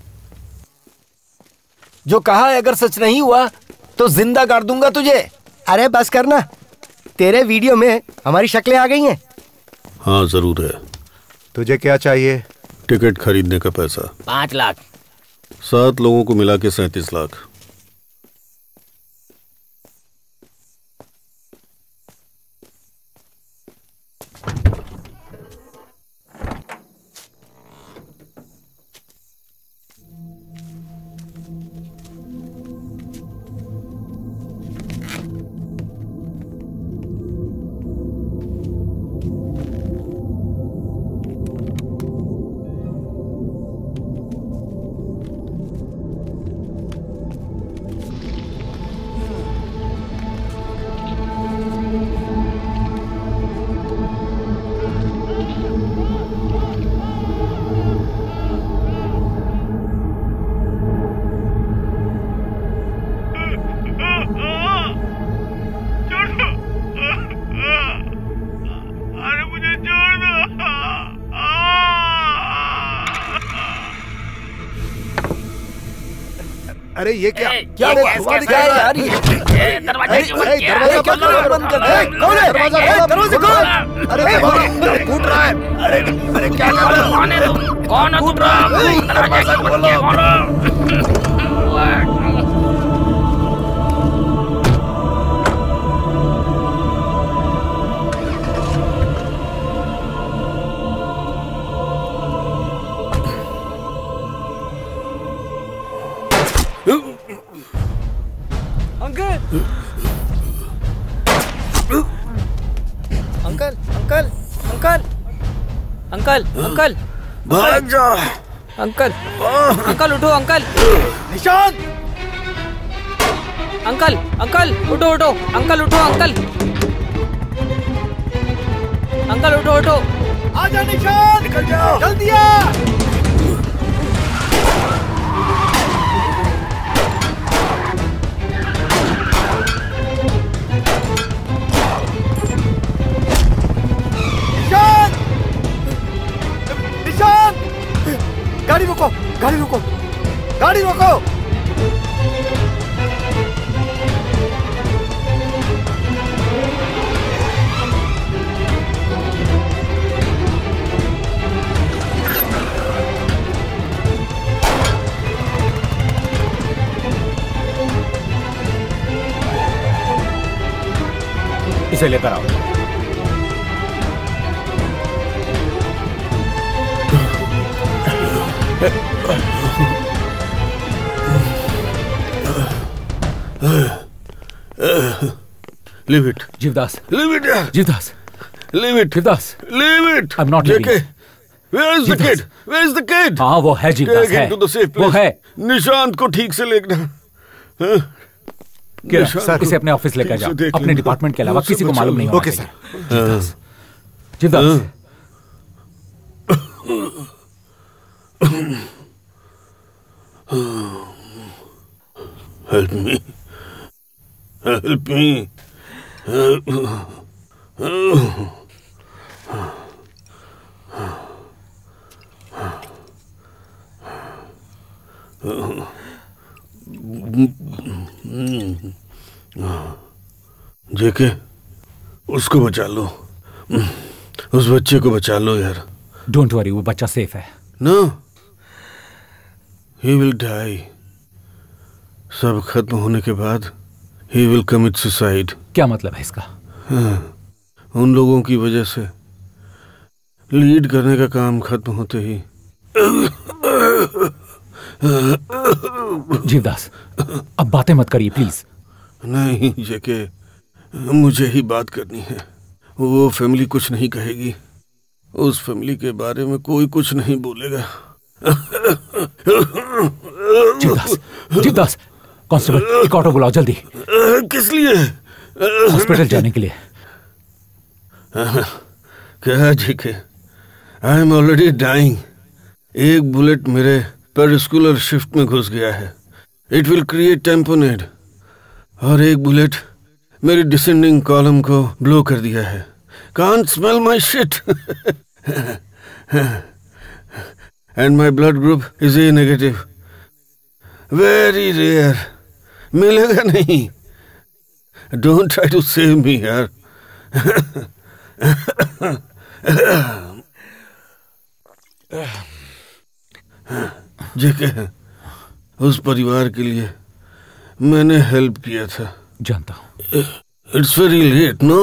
जो कहा है अगर सच नहीं हुआ तो जिंदा गाड़ दूंगा तुझे। अरे बस करना, तेरे वीडियो में हमारी शक्लें आ गई हैं।
हाँ जरूर है।
तुझे क्या चाहिए?
टिकट खरीदने का पैसा।
5 लाख।
7 लोगों को मिला के 37 लाख।
अरे ये क्या
क्या धुआं दिखा है यार? दरवाजा बंद कर दे। कौन है? दरवाजा खोल। अरे कूद रहा है। अरे क्या कर रहा है? कौन है? कूद रहा है। दरवाजा खोलो।
अंकल
भाग जा।
अंकल उठो अंकल।
निशांत।
अंकल उठो अंकल उठो अंकल उठो।
आजा निशांत, निकल जाओ जल्दी आ। गाड़ी रोको।
इसे लेकर आओ।
Leave it.
जीवदास।
Leave it.
जीवदास।
Leave it.
जीवदास।
Leave it.
I'm not leaving.
JK, where is the kid? Where is the kid?
हाँ वो है जीवदास,
Take
है।
him to the safe
वो
place.
है।
निशांत को ठीक से लेना। हाँ?
किरण,
निशांत को
इसे अपने ऑफिस लेकर
ठीक से
जाओ।
देख
अपने
लेना।
डिपार्टमेंट के अलावा
मुझसे
किसी को
बचा
मालूम नहीं
लो।
होना
ओके,
चाहिए।
Sir.
Jeevdas.
Help me. Help me. JK, उसको बचा लो। उस बच्चे को बचा लो यार।
डोंट वरी, वो बच्चा सेफ है।
No, he will die. सब खत्म होने के बाद ही विल कमिट सुसाइड।
क्या मतलब है इसका?
उन लोगों की वजह से लीड करने का काम खत्म होते ही।
जीवदास, अब बातें मत करिए प्लीज।
नहीं जेके, मुझे ही बात करनी है। वो फैमिली कुछ नहीं कहेगी। उस फैमिली के बारे में कोई कुछ नहीं बोलेगा।
जीवदास, जीवदास, कांस्टेबल, एक ऑटो बुलाओ जल्दी।
किस लिए?
हॉस्पिटल जाने के लिए।
क्या JK, I am already dying. एक बुलेट मेरे पेरिस्कुलर शिफ्ट में घुस गया है। It will create tamponade. और एक बुलेट मेरी डिसेंडिंग कॉलम को ब्लो कर दिया है। Can't smell my shit. And my blood group is A negative. Very rare. मिलेगा नहीं। Don't try to save me यार। जेके, उस परिवार के लिए मैंने हेल्प किया था।
जानता हूं।
It's very late no.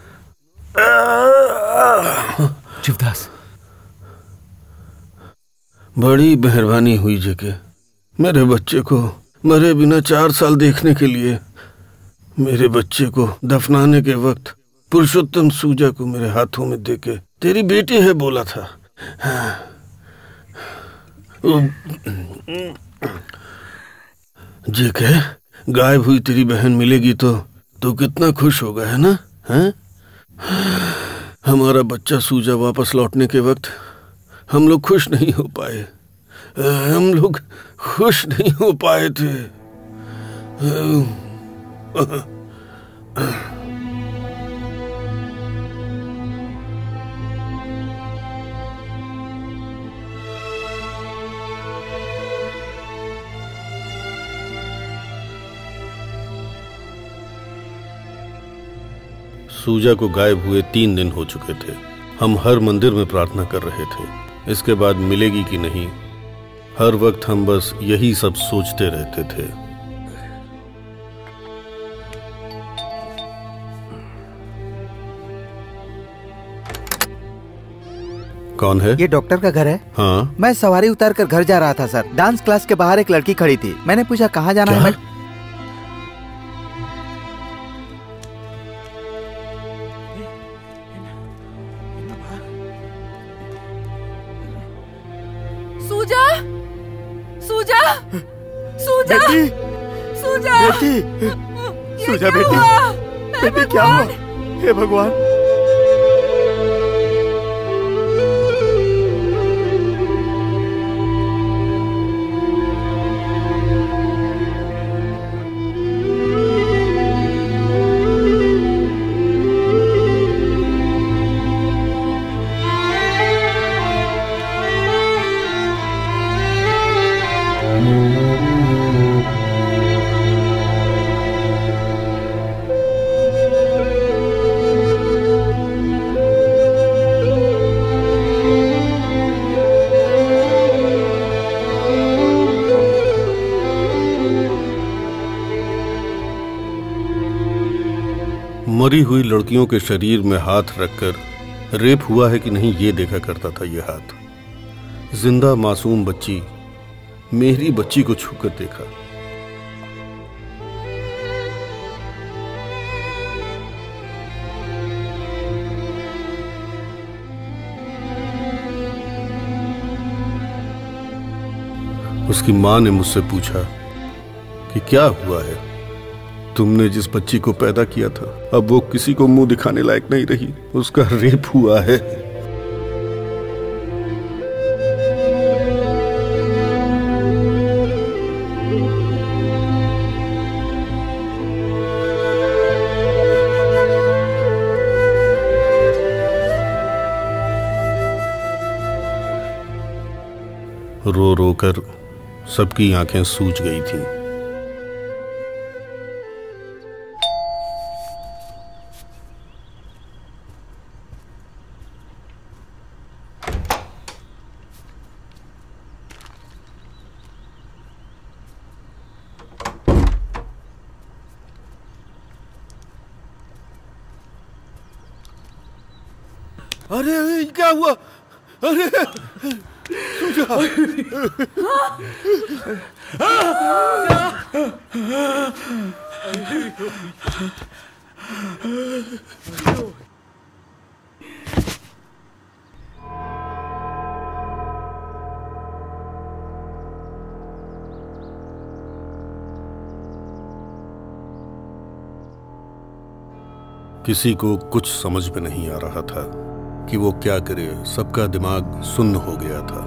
Jeevdas,
बड़ी मेहरबानी हुई जेके, मेरे बच्चे को मरे बिना 4 साल देखने के लिए। मेरे बच्चे को दफनाने के वक्त पुरुषोत्तम सूजा को मेरे हाथों में देके तेरी बेटी है बोला था। जेके, गायब हुई तेरी बहन मिलेगी तो तू कितना खुश होगा, है ना? हैं? हमारा बच्चा सूजा वापस लौटने के वक्त हम लोग खुश नहीं हो पाए। हम लोग खुश नहीं हो पाए थे। सूजा को गायब हुए 3 दिन हो चुके थे। हम हर मंदिर में प्रार्थना कर रहे थे, इसके बाद मिलेगी कि नहीं। हर वक्त हम बस यही सब सोचते रहते थे। कौन है?
ये डॉक्टर का घर है।
हाँ।
मैं सवारी उतार कर घर जा रहा था सर। डांस क्लास के बाहर एक लड़की खड़ी थी। मैंने पूछा कहाँ जाना है।
सूजा, सूजा, सूजा,
बेटी,
सूजा,
बेटी, सूजा बेटी, बेटी क्या हुआ? हे भगवान।
मरी हुई लड़कियों के शरीर में हाथ रखकर रेप हुआ है कि नहीं ये देखा करता था ये हाथ। जिंदा मासूम बच्ची, मेरी बच्ची को छूकर देखा। उसकी मां ने मुझसे पूछा कि क्या हुआ है, तुमने जिस बच्ची को पैदा किया था अब वो किसी को मुंह दिखाने लायक नहीं रही, उसका रेप हुआ है। रो रो कर सबकी आंखें सूज गई थीं।
अरे क्या हुआ? अरे
किसी को कुछ समझ में नहीं आ रहा था कि वो क्या करे। सबका दिमाग सुन्न हो गया था।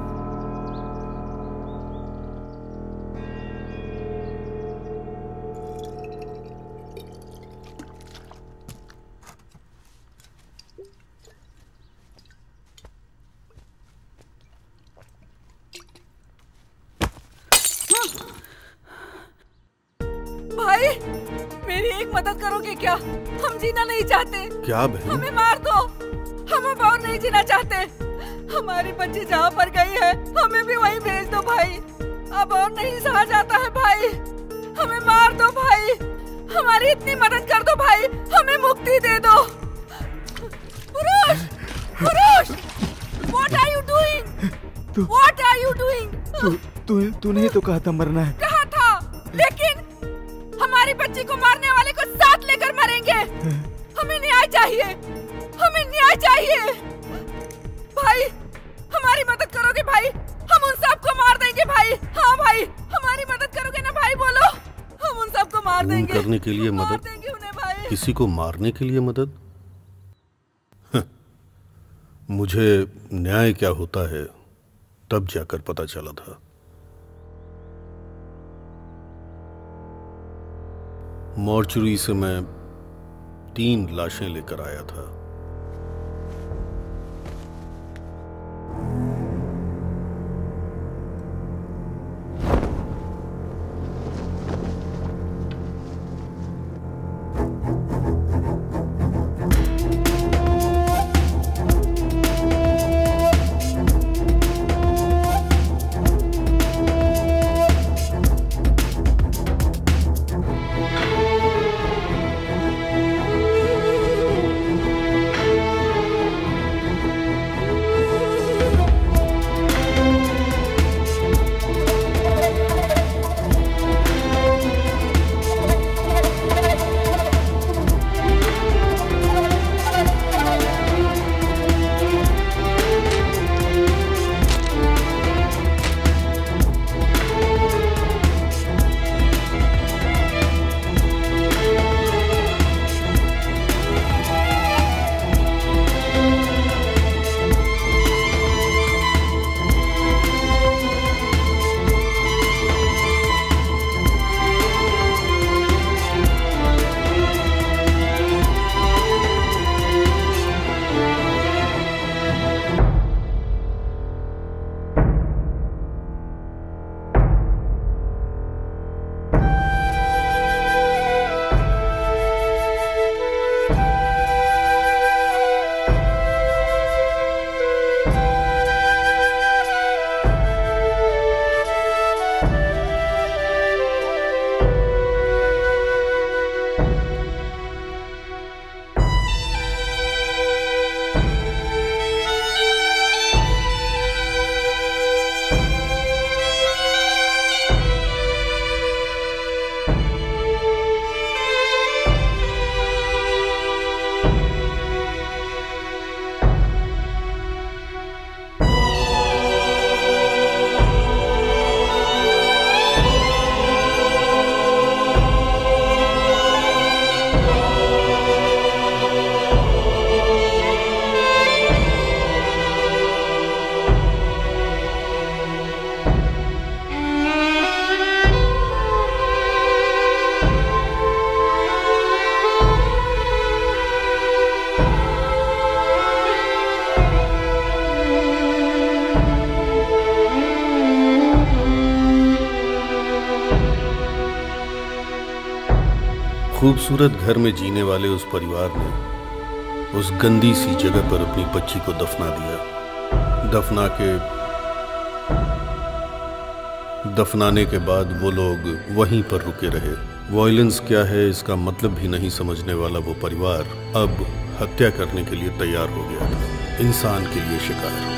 भाई, मेरी एक मदद करोगे क्या? हम जीना नहीं चाहते।
क्या बहन?
हमें मार दो, हम अब और नहीं जीना चाहते। हमारी बच्ची जहाँ पर गई है हमें भी वहीं भेज दो भाई, अब और नहीं सहा जाता है भाई। हमें मार दो भाई, हमारी इतनी मदद कर दो भाई, हमें मुक्ति दे दो। पुरुष, पुरुष, what are you doing? What are you doing?
तूने तो कहा था मरना है।
कहा था, लेकिन हमारी बच्ची को मारने वाले को साथ लेकर मरेंगे। हमें न्याय चाहिए, हमें न्याय चाहिए भाई। हमारी मदद करोगे भाई? हम उन सबको मार देंगे भाई। हाँ भाई, हमारी मदद करोगे ना भाई? बोलो, हम उन सबको मार देंगे।
करने के लिए मदद? किसी को मारने के लिए मदद? मुझे न्याय क्या होता है तब जाकर पता चला था। मॉर्चुरी से मैं 3 लाशें लेकर आया था। खूबसूरत घर में जीने वाले उस परिवार ने उस गंदी सी जगह पर अपनी बच्ची को दफना दिया। दफनाने के बाद वो लोग वहीं पर रुके रहे। वॉयलेंस क्या है इसका मतलब भी नहीं समझने वाला वो परिवार अब हत्या करने के लिए तैयार हो गया था, इंसान के लिए शिकार।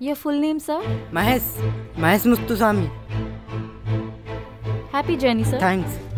Your full name, sir?
Mahesh Muthuswamy.
Happy journey, sir.
Thanks.